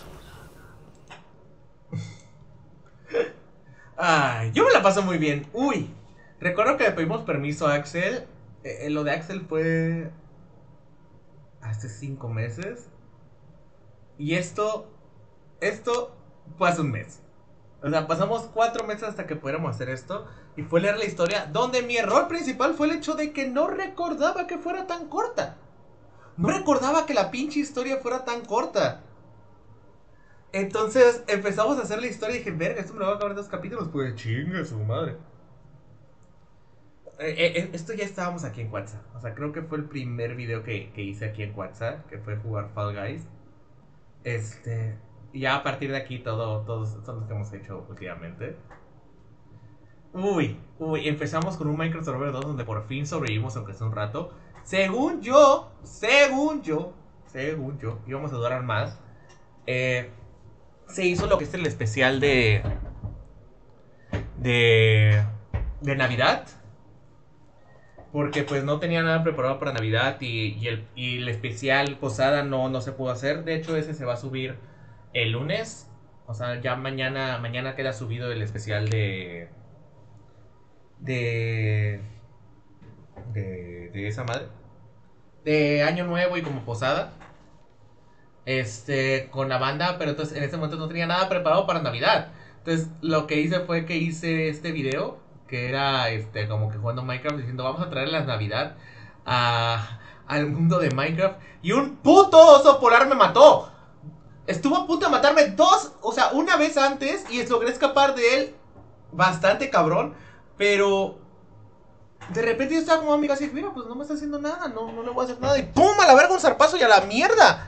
Ay, yo me la paso muy bien. Uy, recuerdo que le pedimos permiso a Axel. Eh, lo de Axel fue hace cinco meses. Y esto, esto fue hace un mes. O sea, pasamos cuatro meses hasta que pudiéramos hacer esto. Y fue leer la historia, donde mi error principal fue el hecho de que no recordaba que fuera tan corta. No recordaba que la pinche historia fuera tan corta. Entonces empezamos a hacer la historia y dije, verga, esto me lo va a acabar en dos capítulos. Pues chinga su madre. Eh, eh, esto ya estábamos aquí en WhatsApp. O sea, creo que fue el primer video que, que hice aquí en WhatsApp, que fue jugar Fall Guys. Este... Y ya a partir de aquí todo, todos son los que hemos hecho últimamente. Uy, uy, empezamos con un Minecraft Survivor dos donde por fin sobrevivimos aunque sea un rato. Según yo, según yo, según yo, íbamos a durar más. Eh, se hizo lo que es el especial de... De... De Navidad. Porque pues no tenía nada preparado para Navidad y, y, el, y el especial Posada no, no se pudo hacer. De hecho ese se va a subir el lunes. O sea, ya mañana, mañana queda subido el especial de... De... De, de esa madre. De Año Nuevo y como Posada. Este, con la banda, pero entonces en ese momento no tenía nada preparado para Navidad. Entonces lo que hice fue que hice este video, que era este como que jugando Minecraft, diciendo vamos a traer la Navidad a, al mundo de Minecraft. Y un puto oso polar me mató. Estuvo a punto de matarme dos, o sea, una vez antes, y logré escapar de él bastante cabrón. Pero de repente yo estaba como amiga así, mira, pues no me está haciendo nada, no, no le voy a hacer nada. Y ¡pum! A la verga un zarpazo y a la mierda.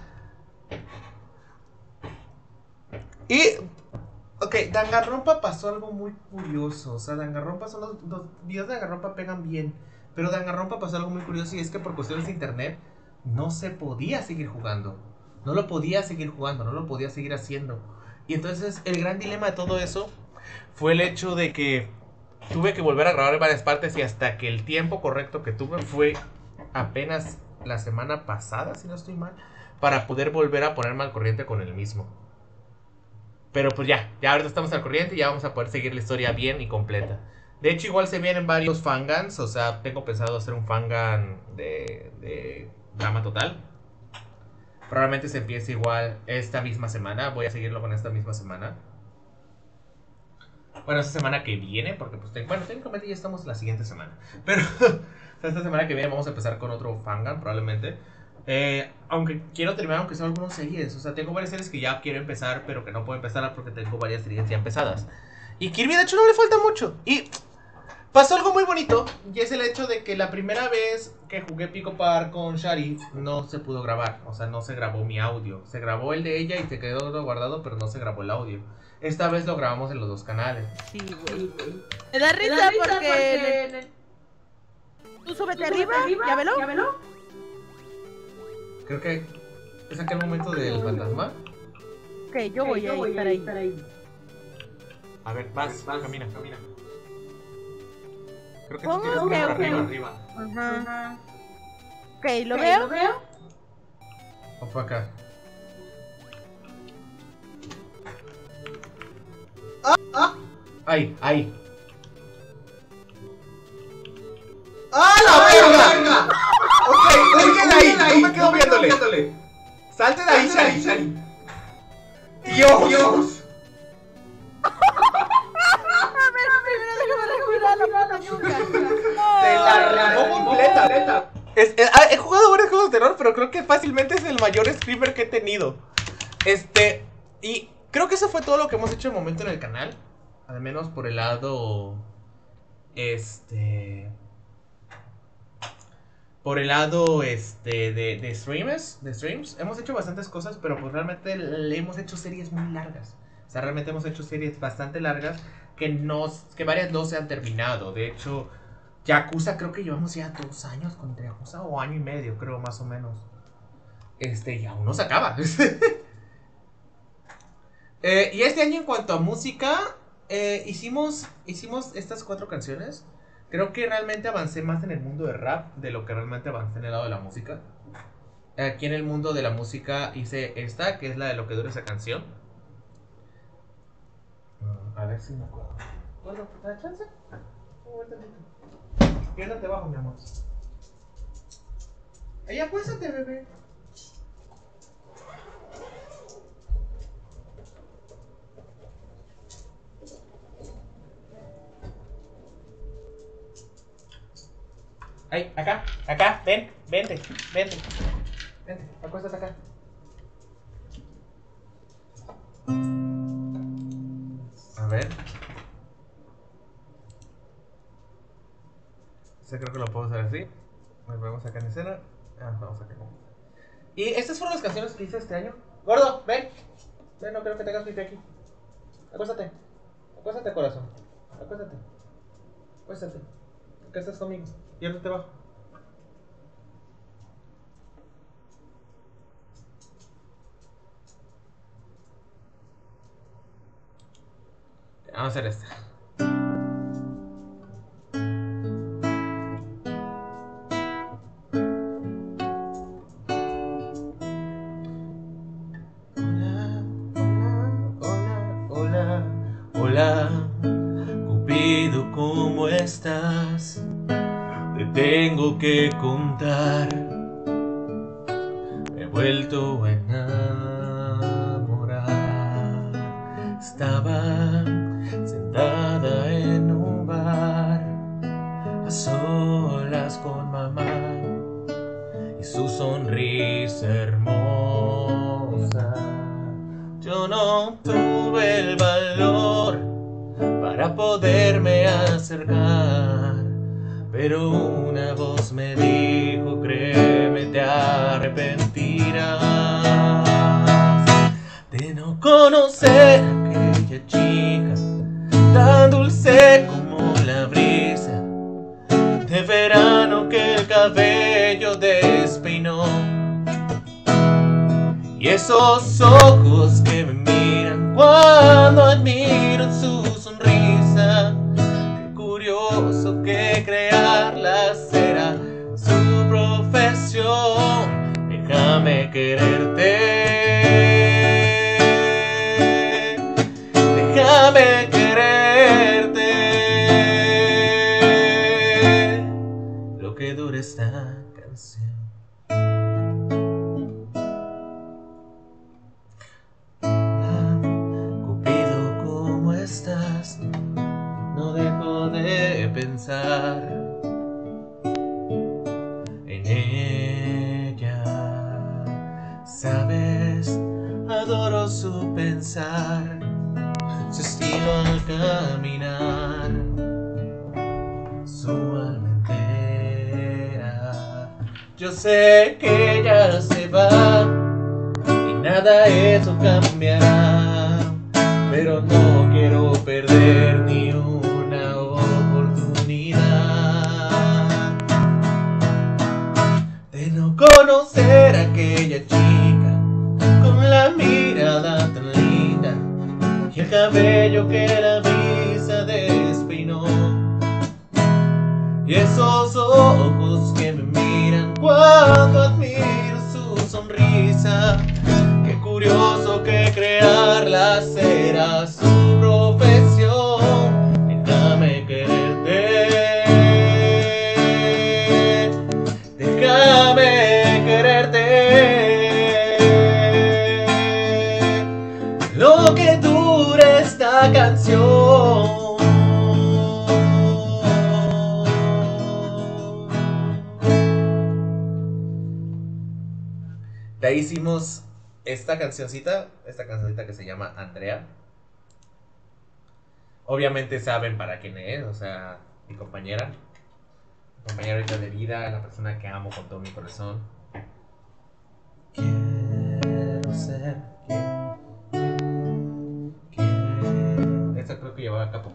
Y, ok, Danganronpa pasó algo muy curioso. O sea, Danganronpa son los, los videos de Danganronpa pegan bien. Pero Danganronpa pasó algo muy curioso y es que por cuestiones de internet no se podía seguir jugando. No lo podía seguir jugando, no lo podía seguir haciendo. Y entonces el gran dilema de todo eso fue el hecho de que tuve que volver a grabar en varias partes y hasta que el tiempo correcto que tuve fue apenas la semana pasada, si no estoy mal, para poder volver a ponerme al corriente con el mismo. Pero pues ya, ya ahorita estamos al corriente y ya vamos a poder seguir la historia bien y completa. De hecho igual se vienen varios fangans, o sea, tengo pensado hacer un fangan de, de drama total. Probablemente se empiece igual esta misma semana, voy a seguirlo con esta misma semana. Bueno, esta semana que viene, porque pues tengo, bueno, técnicamente ya estamos la siguiente semana. Pero esta semana que viene vamos a empezar con otro fangan, probablemente. Eh, aunque quiero terminar, aunque sean algunas series. O sea, tengo varias series que ya quiero empezar, pero que no puedo empezar porque tengo varias series ya empezadas. Y Kirby, de hecho, no le falta mucho. Y pasó algo muy bonito, y es el hecho de que la primera vez que jugué Pico Park con Shari no se pudo grabar. O sea, no se grabó mi audio. Se grabó el de ella y se quedó todo guardado, pero no se grabó el audio. Esta vez lo grabamos en los dos canales. Sí, güey. Me da risa, da risa porque... porque... Tú súbete arriba, arriba ya velo. ¿Ya velo? Creo que es aquel momento del fantasma. Ok, yo voy, okay, a, yo voy estar a estar ahí. A ver, vas, vas, camina, camina. Creo que tú tienes okay, que ir okay. arriba, arriba. Ajá. Ajá. Ok, ¿lo okay, veo? ¿Lo veo? ¿O fue acá? ¡Ah! ¡Ah! Ahí, ahí. ¡Ah, la verga! Ok, salgan ahí, no me quedo viéndole. Salte de ahí, Shari, Shari. Dios, Dios. Te la remó completa. Es, es, he jugado varios juegos de terror, pero creo que fácilmente es el mayor screamer que he tenido. Este, y creo que eso fue todo lo que hemos hecho de momento en el canal. Al menos por el lado... Este... Por el lado este de, de streams, de streams, hemos hecho bastantes cosas, pero pues realmente le hemos hecho series muy largas. O sea, realmente hemos hecho series bastante largas que, no, que varias no se han terminado. De hecho, Yakuza creo que llevamos ya dos años con Yakuza, o año y medio, creo, más o menos. Este, y aún no se acaba. eh, y este año en cuanto a música, eh, hicimos, hicimos estas cuatro canciones. Creo que realmente avancé más en el mundo de rap de lo que realmente avancé en el lado de la música. aquí en el mundo de la música hice esta, que es la de lo que dura esa canción. A ver si me acuerdo. Bueno, ¿te da chance? Quédate abajo, mi amor. Ey, acuéstate, bebé. Ay, acá, acá, ven, vente, vente. Vente, acuéstate acá. A ver. Este creo que lo puedo hacer así. Nos vemos acá en escena. Ah, vamos acá. Y estas fueron las canciones que hice este año. Gordo, ven. Ven, no creo que tengas pipi aquí. Acuéstate. Acuéstate, corazón. Acuéstate. Acuéstate. Acá estás conmigo. Y ahora te bajo. Vamos a hacer esta. Hola, Cupido, ¿cómo estás? Te tengo que contar. Me he vuelto a enamorar. Estaba sentada en un bar, a solas con mamá y su sonrisa hermosa. Yo no tuve el valor para poderme acercar, pero una voz me dijo, créeme, te arrepentirás de no conocer a aquella chica tan dulce como la brisa de verano que el cabello despeinó. Y esos ojos que me miran cuando admiro su sonrisa. Qué curioso que crearla será su profesión. Déjame quererte. Déjame quererte. Lo que dure esta canción. No dejo de pensar en ella. Sabes, adoro su pensar, su estilo al caminar, su alma entera. Yo sé que ella se va y nada eso cambiará, pero no quiero perder ni una oportunidad de no conocer a aquella chica con la mirada tan linda y el cabello que la brisa despeinó. Y esos ojos que me miran cuando admiro su sonrisa. Qué curioso que crearla será su profesión. Déjame quererte. Déjame quererte. Lo que dure esta canción. Ya hicimos esta cancioncita, esta cancioncita que se llama Andrea. Obviamente saben para quién es, o sea, mi compañera. Mi compañera ahorita de vida, la persona que amo con todo mi corazón. Quiero ser quien. Quiero. Esta creo que llevaba capo.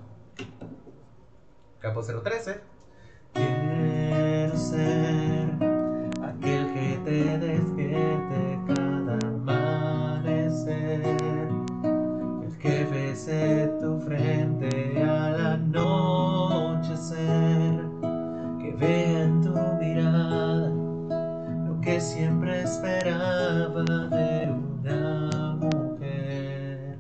Capo cero trece. Quiero ser aquel que te despierte cada amanecer, el que bese tu frente al anochecer, que vea en tu mirada lo que siempre esperé. alma de una mujer.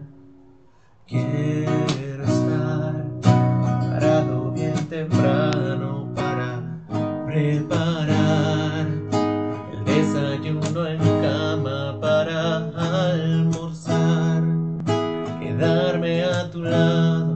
Quiero estar parado bien temprano para preparar el desayuno en cama para almorzar, quedarme a tu lado,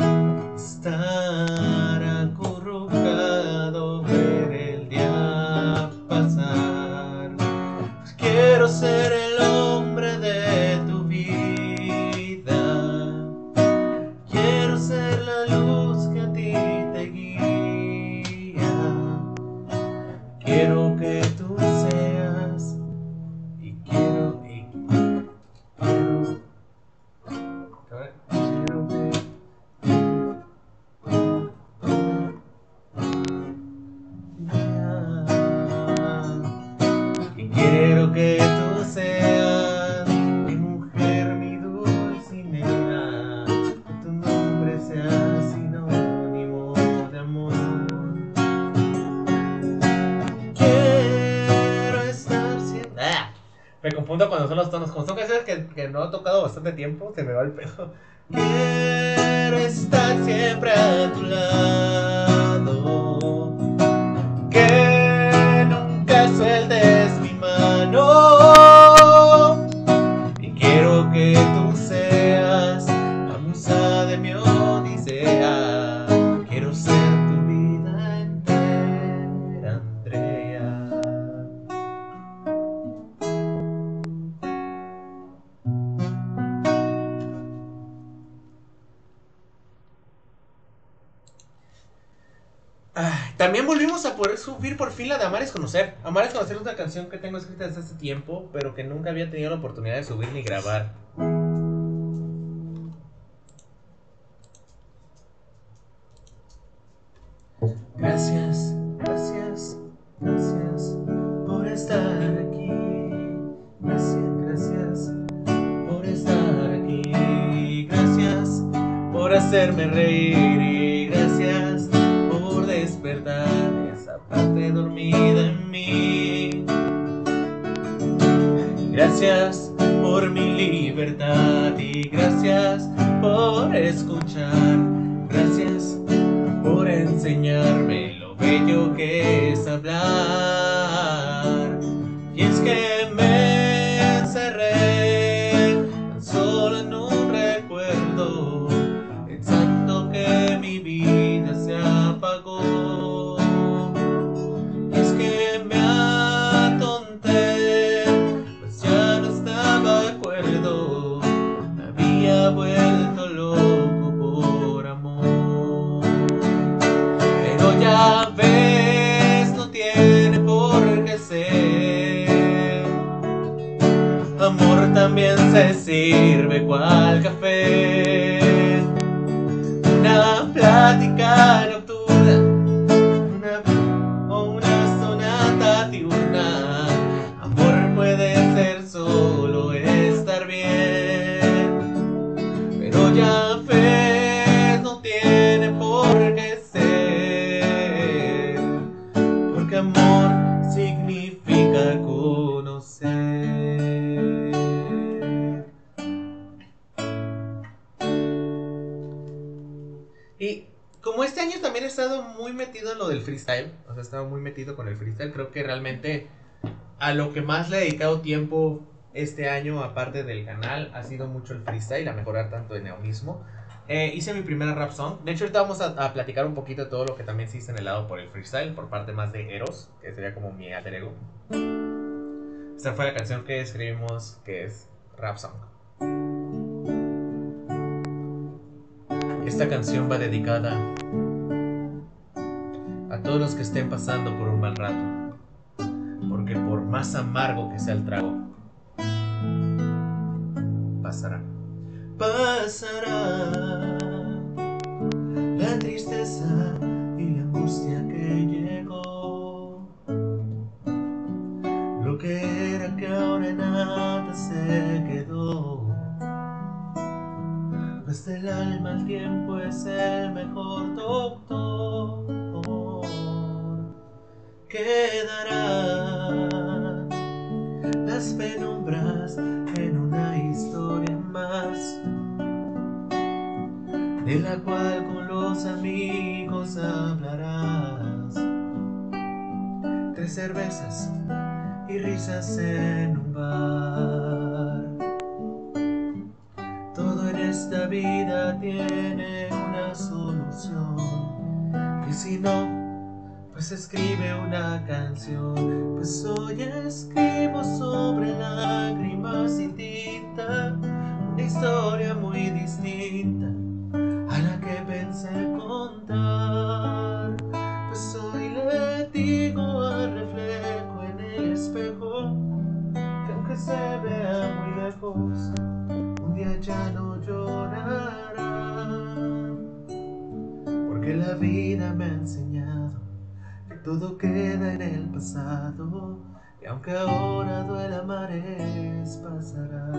estar acurrucado, ver el día pasar. Quiero ser el hombre de tu vida, quiero ser la luz que a ti te guía. Quiero que tú seas y quiero y quiero quiero que y quiero que tú seas mi mujer, mi dulcinea, que tu nombre sea sinónimo de amor. Quiero estar siempre... ¡Ah! Me confundo cuando son los tonos, como son canciones que, que no he tocado bastante tiempo, se me va el pedo. Quiero estar siempre a tu lado, que nunca sueltes mi mano, y quiero que tú seas la musa de mi odisea. Quiero ser tu vida entera, Andrea. Ay, también volvimos a poder subir por fin la de Amar es Conocer. Amar es Conocer es una canción que tengo escrita desde hace tiempo, pero que nunca había tenido la oportunidad de subir ni grabar. Gracias, gracias, gracias por estar aquí. Gracias, gracias por estar aquí. Gracias por hacerme reír y gracias por despertar esa parte dormida en mí. Gracias por mi libertad y gracias por escuchar. Gracias por enseñarme lo bello que es hablar. Y es que me encerré tan solo en un recuerdo, pensando que mi vida se apagó. Y es que me atonté, pues ya no estaba de acuerdo, me había vuelto loco por amor. Pero ya ves, no tiene por qué ser. Amor también se sirve cual café. Una plática nocturna, una, o una sonata diurna. Amor puede ser solo estar bien. Pero ya ves, no tiene por qué ser. Porque amor significa conocer. Y como este año también he estado muy metido en lo del freestyle, o sea, he estado muy metido con el freestyle, creo que realmente a lo que más le he dedicado tiempo este año, aparte del canal, ha sido mucho el freestyle, a mejorar tanto de neonismo. Eh, hice mi primera rap song. De hecho, ahorita vamos a, a platicar un poquito de todo lo que también se hizo en el lado por el freestyle, por parte más de Eros, que sería como mi alter ego. Esta fue la canción que escribimos, que es Rap Song. Esta canción va dedicada a todos los que estén pasando por un mal rato, porque por más amargo que sea el trago, pasará. Pasará la tristeza y la angustia que llegó. Lo que era que ahora en nada se quedó. Pues del alma el tiempo es el mejor doctor. Quedarán las las penumbras en una historia más, de la cual con los amigos hablarás. Tres cervezas y risas en un bar. Todo en esta vida tiene una solución, y si no, pues escribe una canción. Pues hoy escribo sobre lágrimas y tinta una historia muy distinta a la que pensé contar. Pues hoy le digo al reflejo en el espejo que aunque se vea muy lejos, un día ya no llorará, porque la vida me ha enseñado que todo queda en el pasado, y aunque ahora duela mares pasará.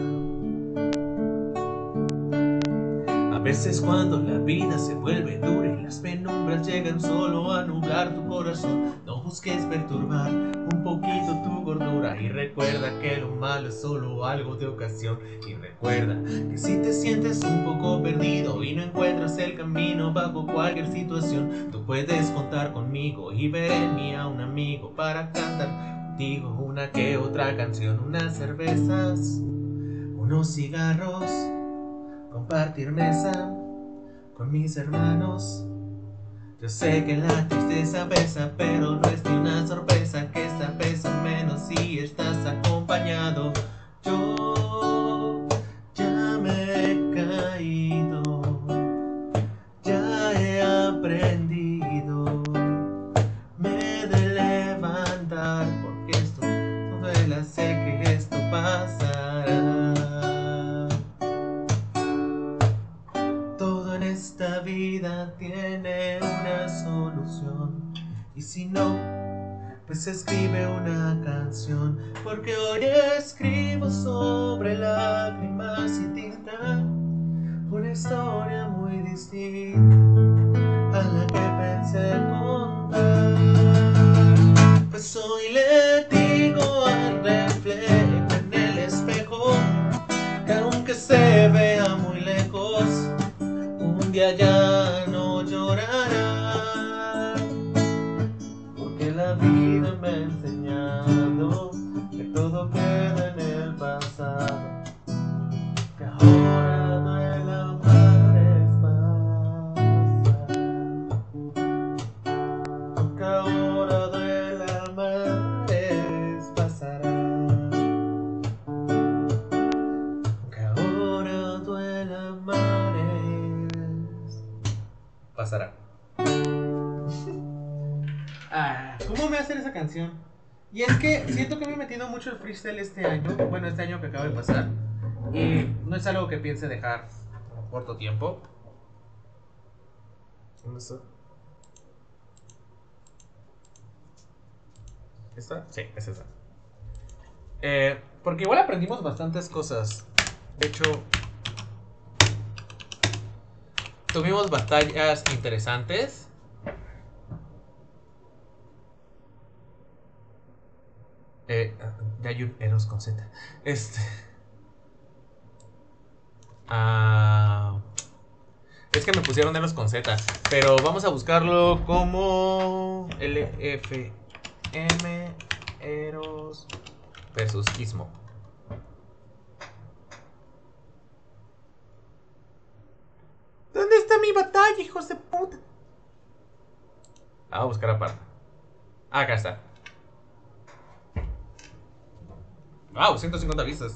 A veces cuando la vida se vuelve dura y las penumbras llegan solo a nublar tu corazón, no busques perturbar un poquito tu gordura, y recuerda que lo malo es solo algo de ocasión. Y recuerda que si te sientes un poco perdido y no encuentras el camino bajo cualquier situación, tú puedes contar conmigo y ver en mí a un amigo para cantar contigo una que otra canción. Unas cervezas, unos cigarros, compartir mesa con mis hermanos. Yo sé que la tristeza pesa, pero no es ni una sorpresa que esta pesa menos si estás acompañado. Yo ya me he caído, ya he aprendido, me he de levantar, porque esto no duela, sé que esto pasará. Todo en esta vida tiene una solución, y si no, pues escribe una canción. Porque hoy escribo sobre lágrimas y tinta una historia muy distinta a la que pensé contar. Pues hoy le digo al reflejo en el espejo que aunque se vea muy lejos, un día ya no llorará, porque la vida me ha enseñado que todo queda en el pasado, que ahora duela mares pasará, que ahora duela mares pasará, que ahora duela mares pasará. Ah, ¿cómo me hacer esa canción? Y es que siento que me he metido mucho el freestyle este año, bueno, este año que acaba de pasar, y no es algo que piense dejar por corto tiempo. ¿Dónde está? ¿Esta? Sí, es esa. Eh, porque igual aprendimos bastantes cosas. De hecho, tuvimos batallas interesantes. Eh, ya hay un Eros con Z. Este. Ah, es que me pusieron Eros con Z. Pero vamos a buscarlo como L F M Eros versus Ismo. ¿Dónde está mi batalla, hijos de puta? La voy a buscar aparte. Ah, acá está. Wow, ciento cincuenta vistas.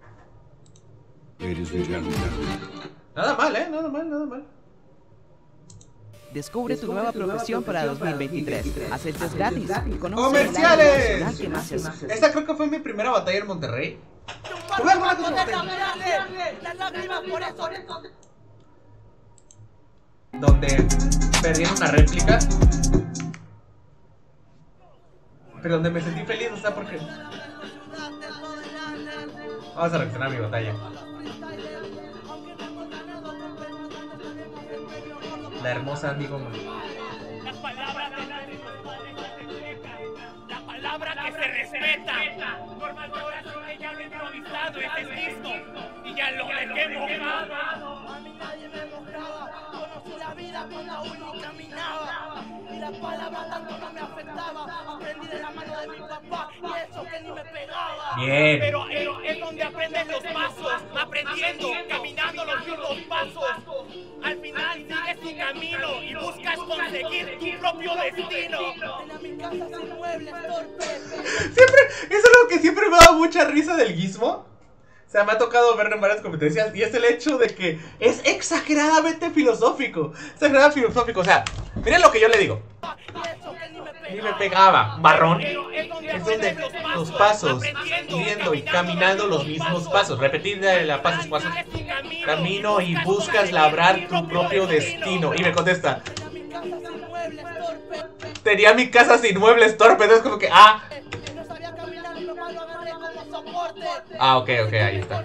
Nada mal, eh, nada mal, nada mal. Descubre tu nueva profesión para dos mil veintitrés. Haz el test gratis. ¡Comerciales! Esta creo que fue mi primera batalla en Monterrey. Donde perdí en una réplica, pero donde me sentí feliz, o sea, porque vamos a reaccionar a mi batalla. La hermosa amigo. La palabra de la la palabra que se respeta. Normal de oración. pasado ese mismo y ya lo dejé mojado. A mí nadie me mojaba, conocí la vida cuando aún ni caminaba. Y la palabra tanto no me afectaba, aprendí de la mano de mi papá y eso que ni me pegaba. Bien. Pero es, es donde aprendes los pasos, aprendiendo, caminando los mismos pasos. Al final sigues tu camino y buscas conseguir tu propio destino. Siempre, eso es lo que siempre me da mucha risa del Gizmo. O sea, me ha tocado verlo en varias competencias y es el hecho de que es exageradamente filosófico. Exageradamente filosófico, o sea, miren lo que yo le digo. Ni me pegaba, marrón. Es donde los pasos, viendo y caminando los mismos pasos, repetir la pasos, pasos, camino y buscas labrar tu propio destino. Y me contesta, tenía mi casa sin muebles torpes, es como que, ah. Ah, ok, ok, ahí está.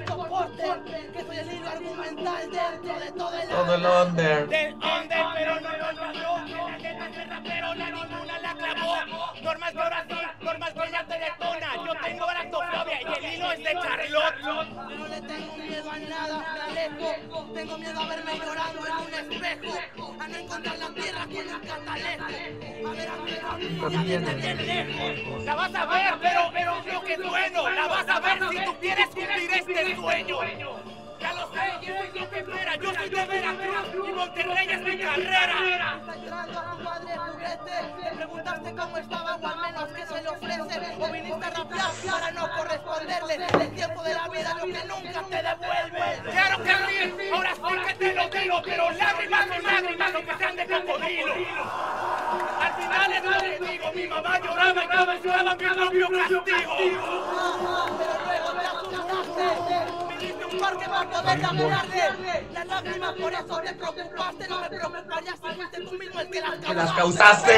Todo el under. Del under, pero no lo logró. La gente se rapero, la ninguna la clavó. Normal que ahora sí, normal que ya te detona. Yo tengo grafofobia y el hilo es de Charlotte. Yo no le tengo miedo a nada, me alejo. Tengo miedo a verme llorando en un espejo. A no encontrar la tierra con un catalejo. A ver a mi familia desde bien lejos. La vas a ver, pero, pero es lo que es bueno. La vas a ver si tú quieres cumplir este sueño. Ya lo sé, y eso es lo que espera. Yo soy de Veracruz y Monterrey es mi carrera. Está llorando a tu madre juguete. Le preguntaste cómo estaba o al menos qué se le ofrece. O viniste a rapear para no corresponderle. El tiempo de la vida es lo que nunca te devuelve. Claro que sí, ahora sí que te lo digo, pero lágrimas son lágrimas, aunque sean de cocodrilo. Al final es lo que digo, mi mamá lloraba y cabeceaba mi propio castigo. Pero luego te asustaste. Viniste un parque para poder cambiarle. Las lágrimas por eso te preocupaste. No me preocuparía si fuiste tú mismo el que las causaste. Que las causaste.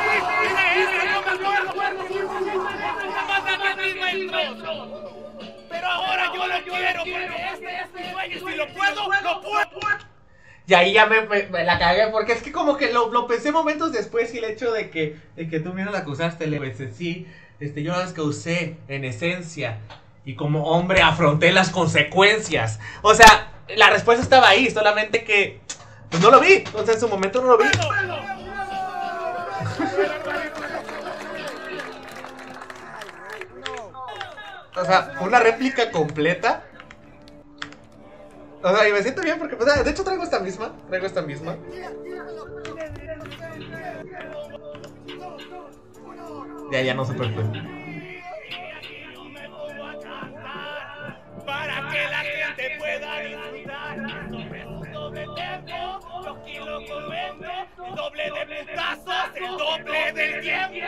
Pero ahora yo lo quiero porque este es mi sueño y si lo puedo, lo puedo. Y ahí ya me, me, me la cagué, porque es que como que lo, lo pensé momentos después y el hecho de que, de que tú mismo la acusaste, le pensé, sí, este, yo las causé en esencia y como hombre afronté las consecuencias. O sea, la respuesta estaba ahí, solamente que pues no lo vi, entonces en su momento no lo vi. O sea, una réplica completa. O sea, y me siento bien porque, pues, de hecho traigo esta misma, traigo esta misma. Ya, ya no se perfecto. Para que la gente pueda disfrutar sobre un doble tempo, yo aquí lo comento, doble de putazos, el doble del tiempo.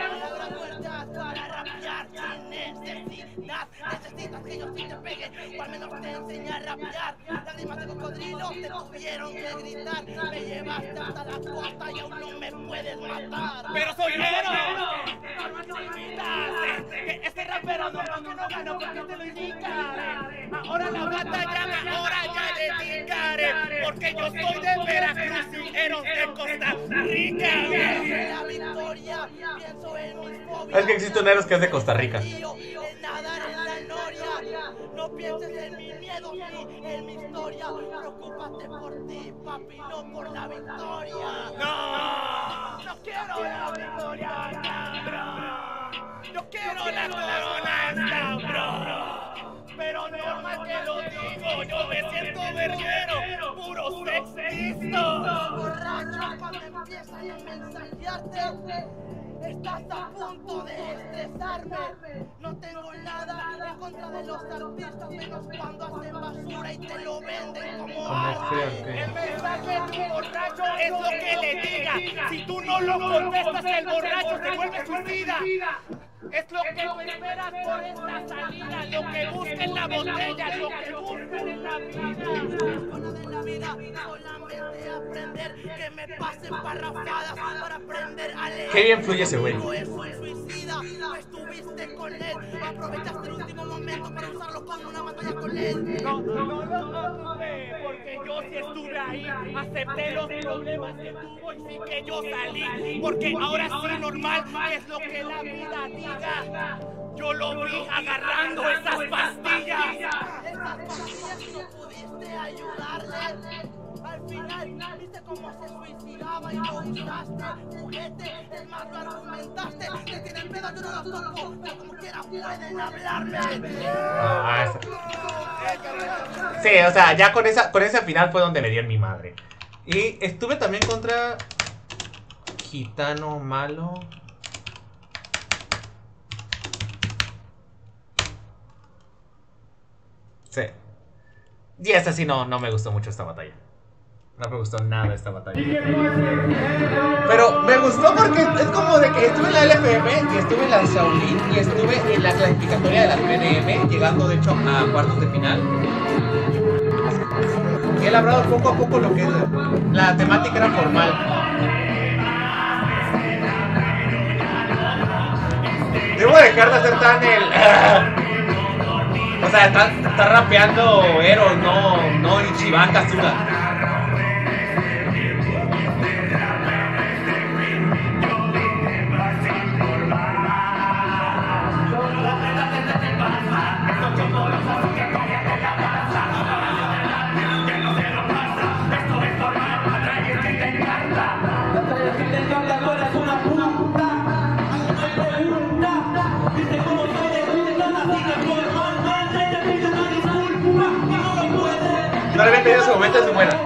Para rapear sin necesidad, necesitas que yo sí te pegue, o al menos te enseñe a rapear. Lágrimas de cocodrilo te tuvieron que gritar, me llevaste hasta la costa y aún no me puedes matar. Pero soy héroe, no invitaste, que este rapero no, no, no ganó porque te lo indicaré. Ahora la batalla, ahora ya dedicaré, porque yo soy de Veracruz y Eros de Costa Rica. La victoria, pienso en mis fobias. Es que existe un héroe que es de Costa Rica. En nadar en la noria, no pienses en mi miedo ni en mi historia. Preocúpate por ti, papi, no por la victoria. No, no quiero la victoria, cabrón. Yo quiero la corona, cabrón. Pero normal que lo digo, yo me siento verguero, puro sexista. Borracho, cuando empiezan a mensajearte, estás a punto de estresarme. No tengo nada en contra de los artistas, menos cuando hacen basura y te lo venden como arte. El mensaje de un borracho es lo que le diga. Si tú no lo contestas, el borracho se vuelve suicida. Es lo que tú esperas por esta salida, lo que busca en la botella, lo que busca en la vida. De la vida, solamente aprender que me pasen parrafadas para aprender a leer. Qué bien fluye ese güey. No es un suicida, no estuviste con él, aprovechaste el último momento para usarlo como una batalla con él. No, no, no, no, no, porque yo sí estuve ahí, acepté los problemas que tuvo y sí que yo salí, porque ahora sí normal es lo que la vida diga. Yo lo vi agarrando esas pastillas. más lo argumentaste. Que tienen pedo, yo no los toco. Pero como quiera pueden hablarme. Ah, esa. Sí, o sea, ya con esa, con ese final fue donde me dio en mi madre. Y estuve también contra Gitano Malo. Sí. Y esta sí no, no me gustó mucho esta batalla. No me gustó nada esta batalla. Pero me gustó porque es como de que estuve en la L F M y estuve en la Shaolin y estuve en la clasificatoria de la P N M, llegando de hecho a cuartos de final. Y he labrado poco a poco lo que es la temática era formal. Debo dejar de hacer tan el... o sea, está, está rapeando Eros, no, no Ichiban Kasuga. No le había entendido ese momento, es muy buena.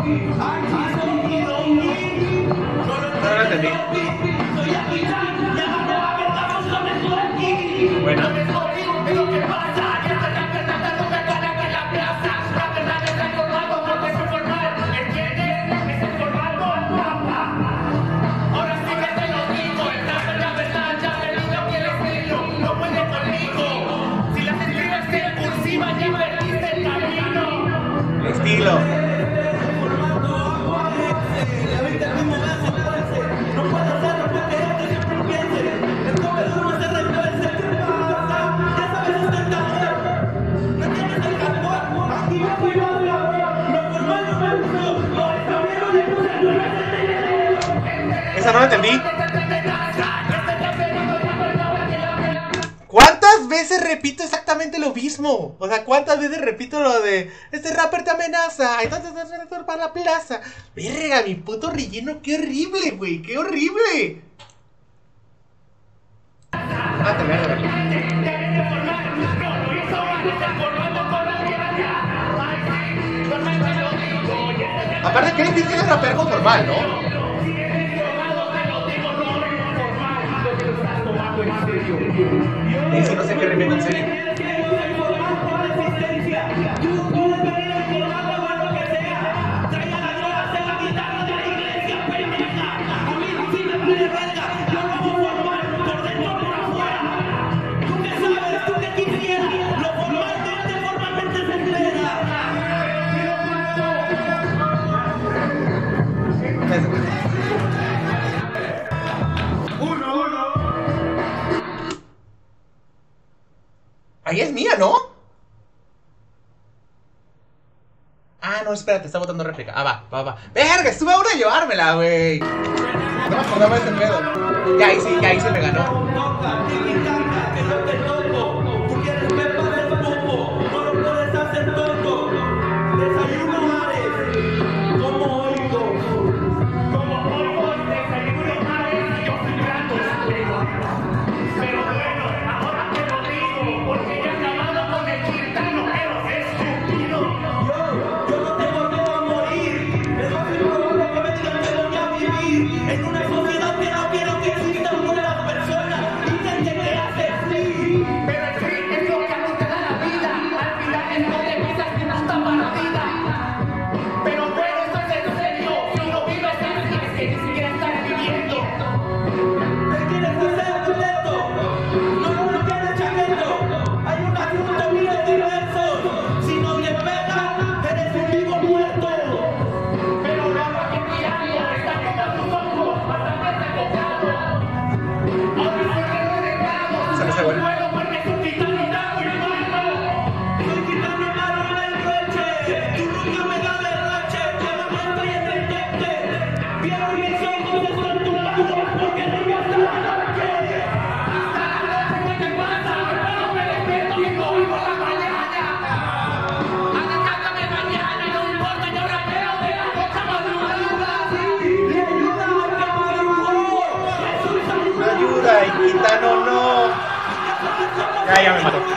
No lo entendí. Buena. Estilo. Esa no la entendí. ¿Cuántas veces repito exactamente lo mismo? O sea, ¿cuántas veces repito lo de este rapper te amenaza? Entonces vas a para la plaza. Verga, mi puto relleno, qué horrible, güey, qué horrible. Ah, te voy a ver. Aparte, qué difícil es rapear con normal, ¿no? Y si no sé qué repito en serio. Ahí es mía, ¿no? Ah, no, espérate, está botando réplica. Ah, va, va, va. Verga, estuve a hora de llevármela, güey. No me acordaba de ese pedo. Ya ahí sí, ya ahí sí me ganó. En una sociedad que no quiero que existan buenas personas y gente que hace así. ya me mató.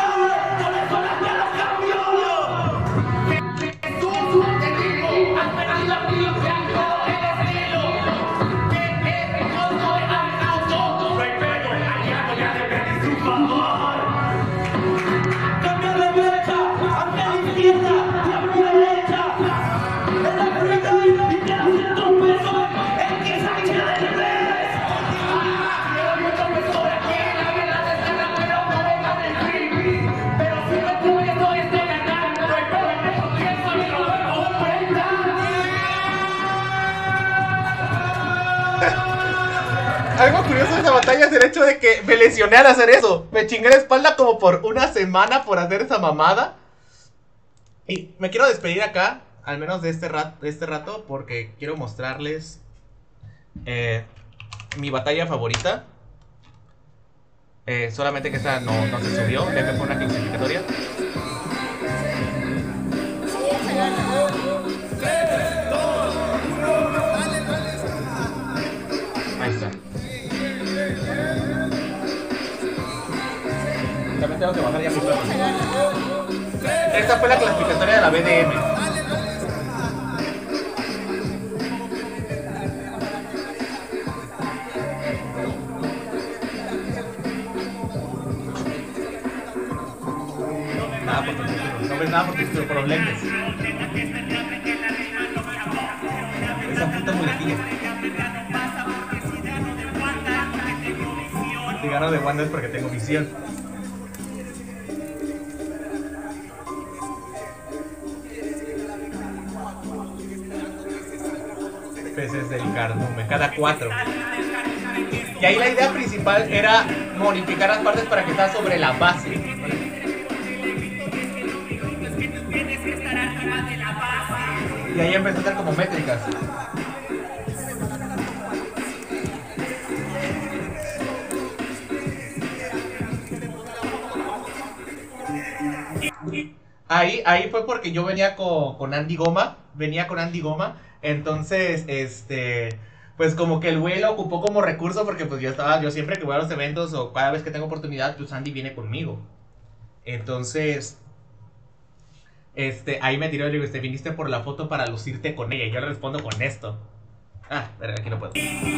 Algo curioso de esa batalla es el hecho de que me lesioné al hacer eso. Me chingué la espalda como por una semana por hacer esa mamada. Y me quiero despedir acá, al menos de este rato, de este rato porque quiero mostrarles eh, mi batalla favorita. Eh, solamente que esta no, no se subió, ya que fue una clasificatoria. Ahí está. También tengo que bajar ya mi perro. Esta fue la clasificatoria de la B D M. Nada por tu título, no ves nada por tus problemas. Esa puta muletilla. Si gano de Wanda es porque tengo visión. Peces del cardume, cada cuatro. Y ahí la idea principal era modificar las partes para que está sobre la base. Y ahí empezó a hacer como métricas. Ahí, ahí fue porque yo venía con, con Andy Goma. Venía con Andy Goma. Entonces, este... pues como que el güey lo ocupó como recurso. Porque pues yo estaba... Yo siempre que voy a los eventos o cada vez que tengo oportunidad, pues Andy viene conmigo. Entonces... Este... Ahí me tiró y le digo, este, viniste por la foto para lucirte con ella. Y yo le respondo con esto. Ah, pero aquí no puedo.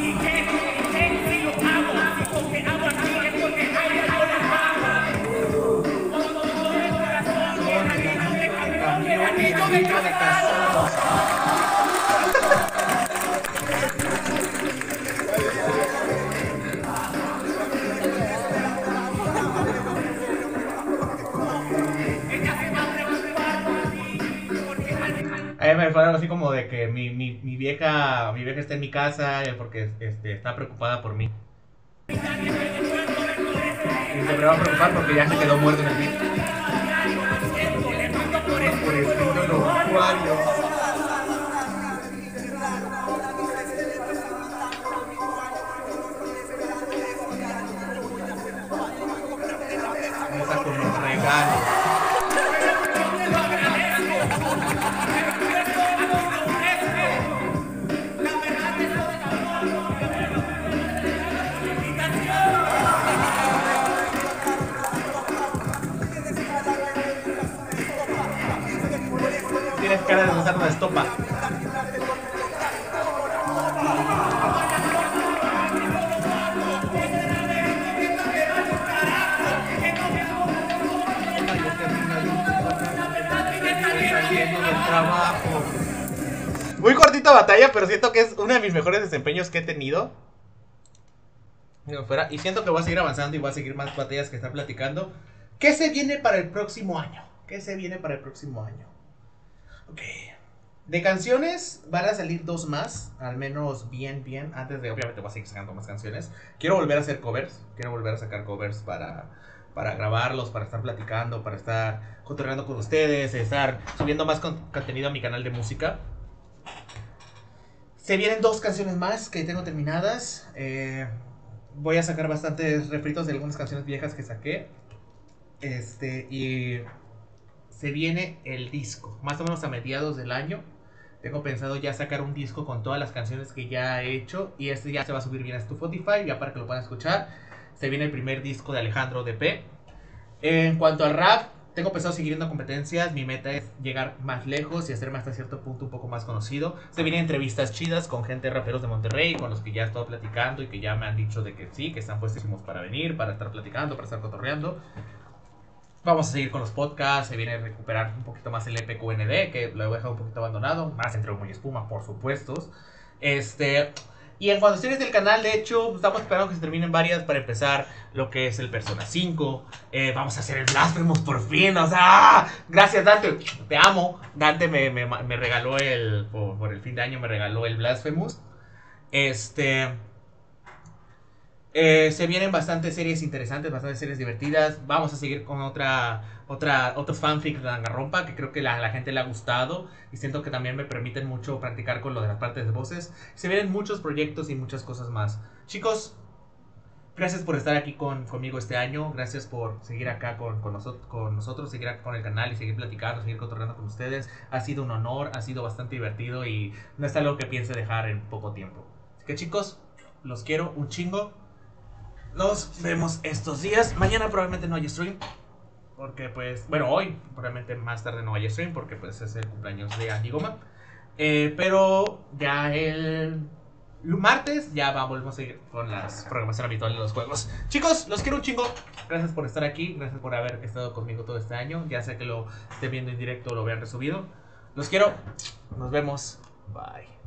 Ahí me fueron así como de que mi, mi, mi vieja mi vieja está en mi casa porque este, está preocupada por mí. Y se me va a preocupar porque ya se quedó muerto en el beat. Por eso los usuarios. Vamos a con un regalo. Tienes cara de usar una estopa. Muy cortita batalla, pero siento que es uno de mis mejores desempeños que he tenido. Y siento que voy a seguir avanzando y voy a seguir más batallas que estar platicando. ¿Qué se viene para el próximo año? ¿Qué se viene para el próximo año? Ok. De canciones van a salir dos más. Al menos bien, bien. Antes de, obviamente voy a seguir sacando más canciones. Quiero volver a hacer covers. Quiero volver a sacar covers para, para grabarlos, para estar platicando, para estar cotorreando con ustedes, estar subiendo más con, contenido a mi canal de música. Se vienen dos canciones más que tengo terminadas. Eh, voy a sacar bastantes refritos de algunas canciones viejas que saqué. Este, y se viene el disco, más o menos a mediados del año. Tengo pensado ya sacar un disco con todas las canciones que ya he hecho. Y este ya se va a subir bien a Spotify, ya para que lo puedan escuchar. Se viene el primer disco de Alejandro D P. En cuanto al rap, tengo pensado seguir yendo a competencias. Mi meta es llegar más lejos y hacerme hasta cierto punto un poco más conocido. Se vienen entrevistas chidas con gente de raperos de Monterrey, con los que ya he estado platicando y que ya me han dicho de que sí, que están puestísimos para venir, para estar platicando, para estar cotorreando. Vamos a seguir con los podcasts. Se viene a recuperar un poquito más el E P Q N D, que lo he dejado un poquito abandonado. Más entre humo y espuma, por supuesto. Este... Y en cuanto a series del canal, de hecho, estamos esperando que se terminen varias para empezar lo que es el Persona cinco. Eh, vamos a hacer el Blasphemous por fin, o sea, ¡ah! Gracias Dante, te amo. Dante me, me, me regaló el, por, por el fin de año me regaló el Blasphemous. Este... Eh, se vienen bastantes series interesantes, bastantes series divertidas. Vamos a seguir con otra, otra, otro fanfic de Danganronpa que creo que a la, la gente le ha gustado y siento que también me permiten mucho practicar con lo de las partes de voces. Se vienen muchos proyectos y muchas cosas más. Chicos, gracias por estar aquí con, conmigo este año. Gracias por seguir acá con, con, nosotros, con nosotros, seguir acá con el canal y seguir platicando, seguir cotorreando con ustedes. Ha sido un honor, ha sido bastante divertido y no es algo que piense dejar en poco tiempo. Así que chicos, los quiero un chingo. Nos vemos estos días. Mañana probablemente no haya stream. Porque pues, bueno, hoy probablemente más tarde no haya stream. Porque pues es el cumpleaños de Andy Goma. eh, Pero ya el martes ya va, volvemos a seguir con la programación habitual de los juegos. Chicos, los quiero un chingo. Gracias por estar aquí. Gracias por haber estado conmigo todo este año. Ya sea que lo esté viendo en directo o lo vean resubido. Los quiero. Nos vemos. Bye.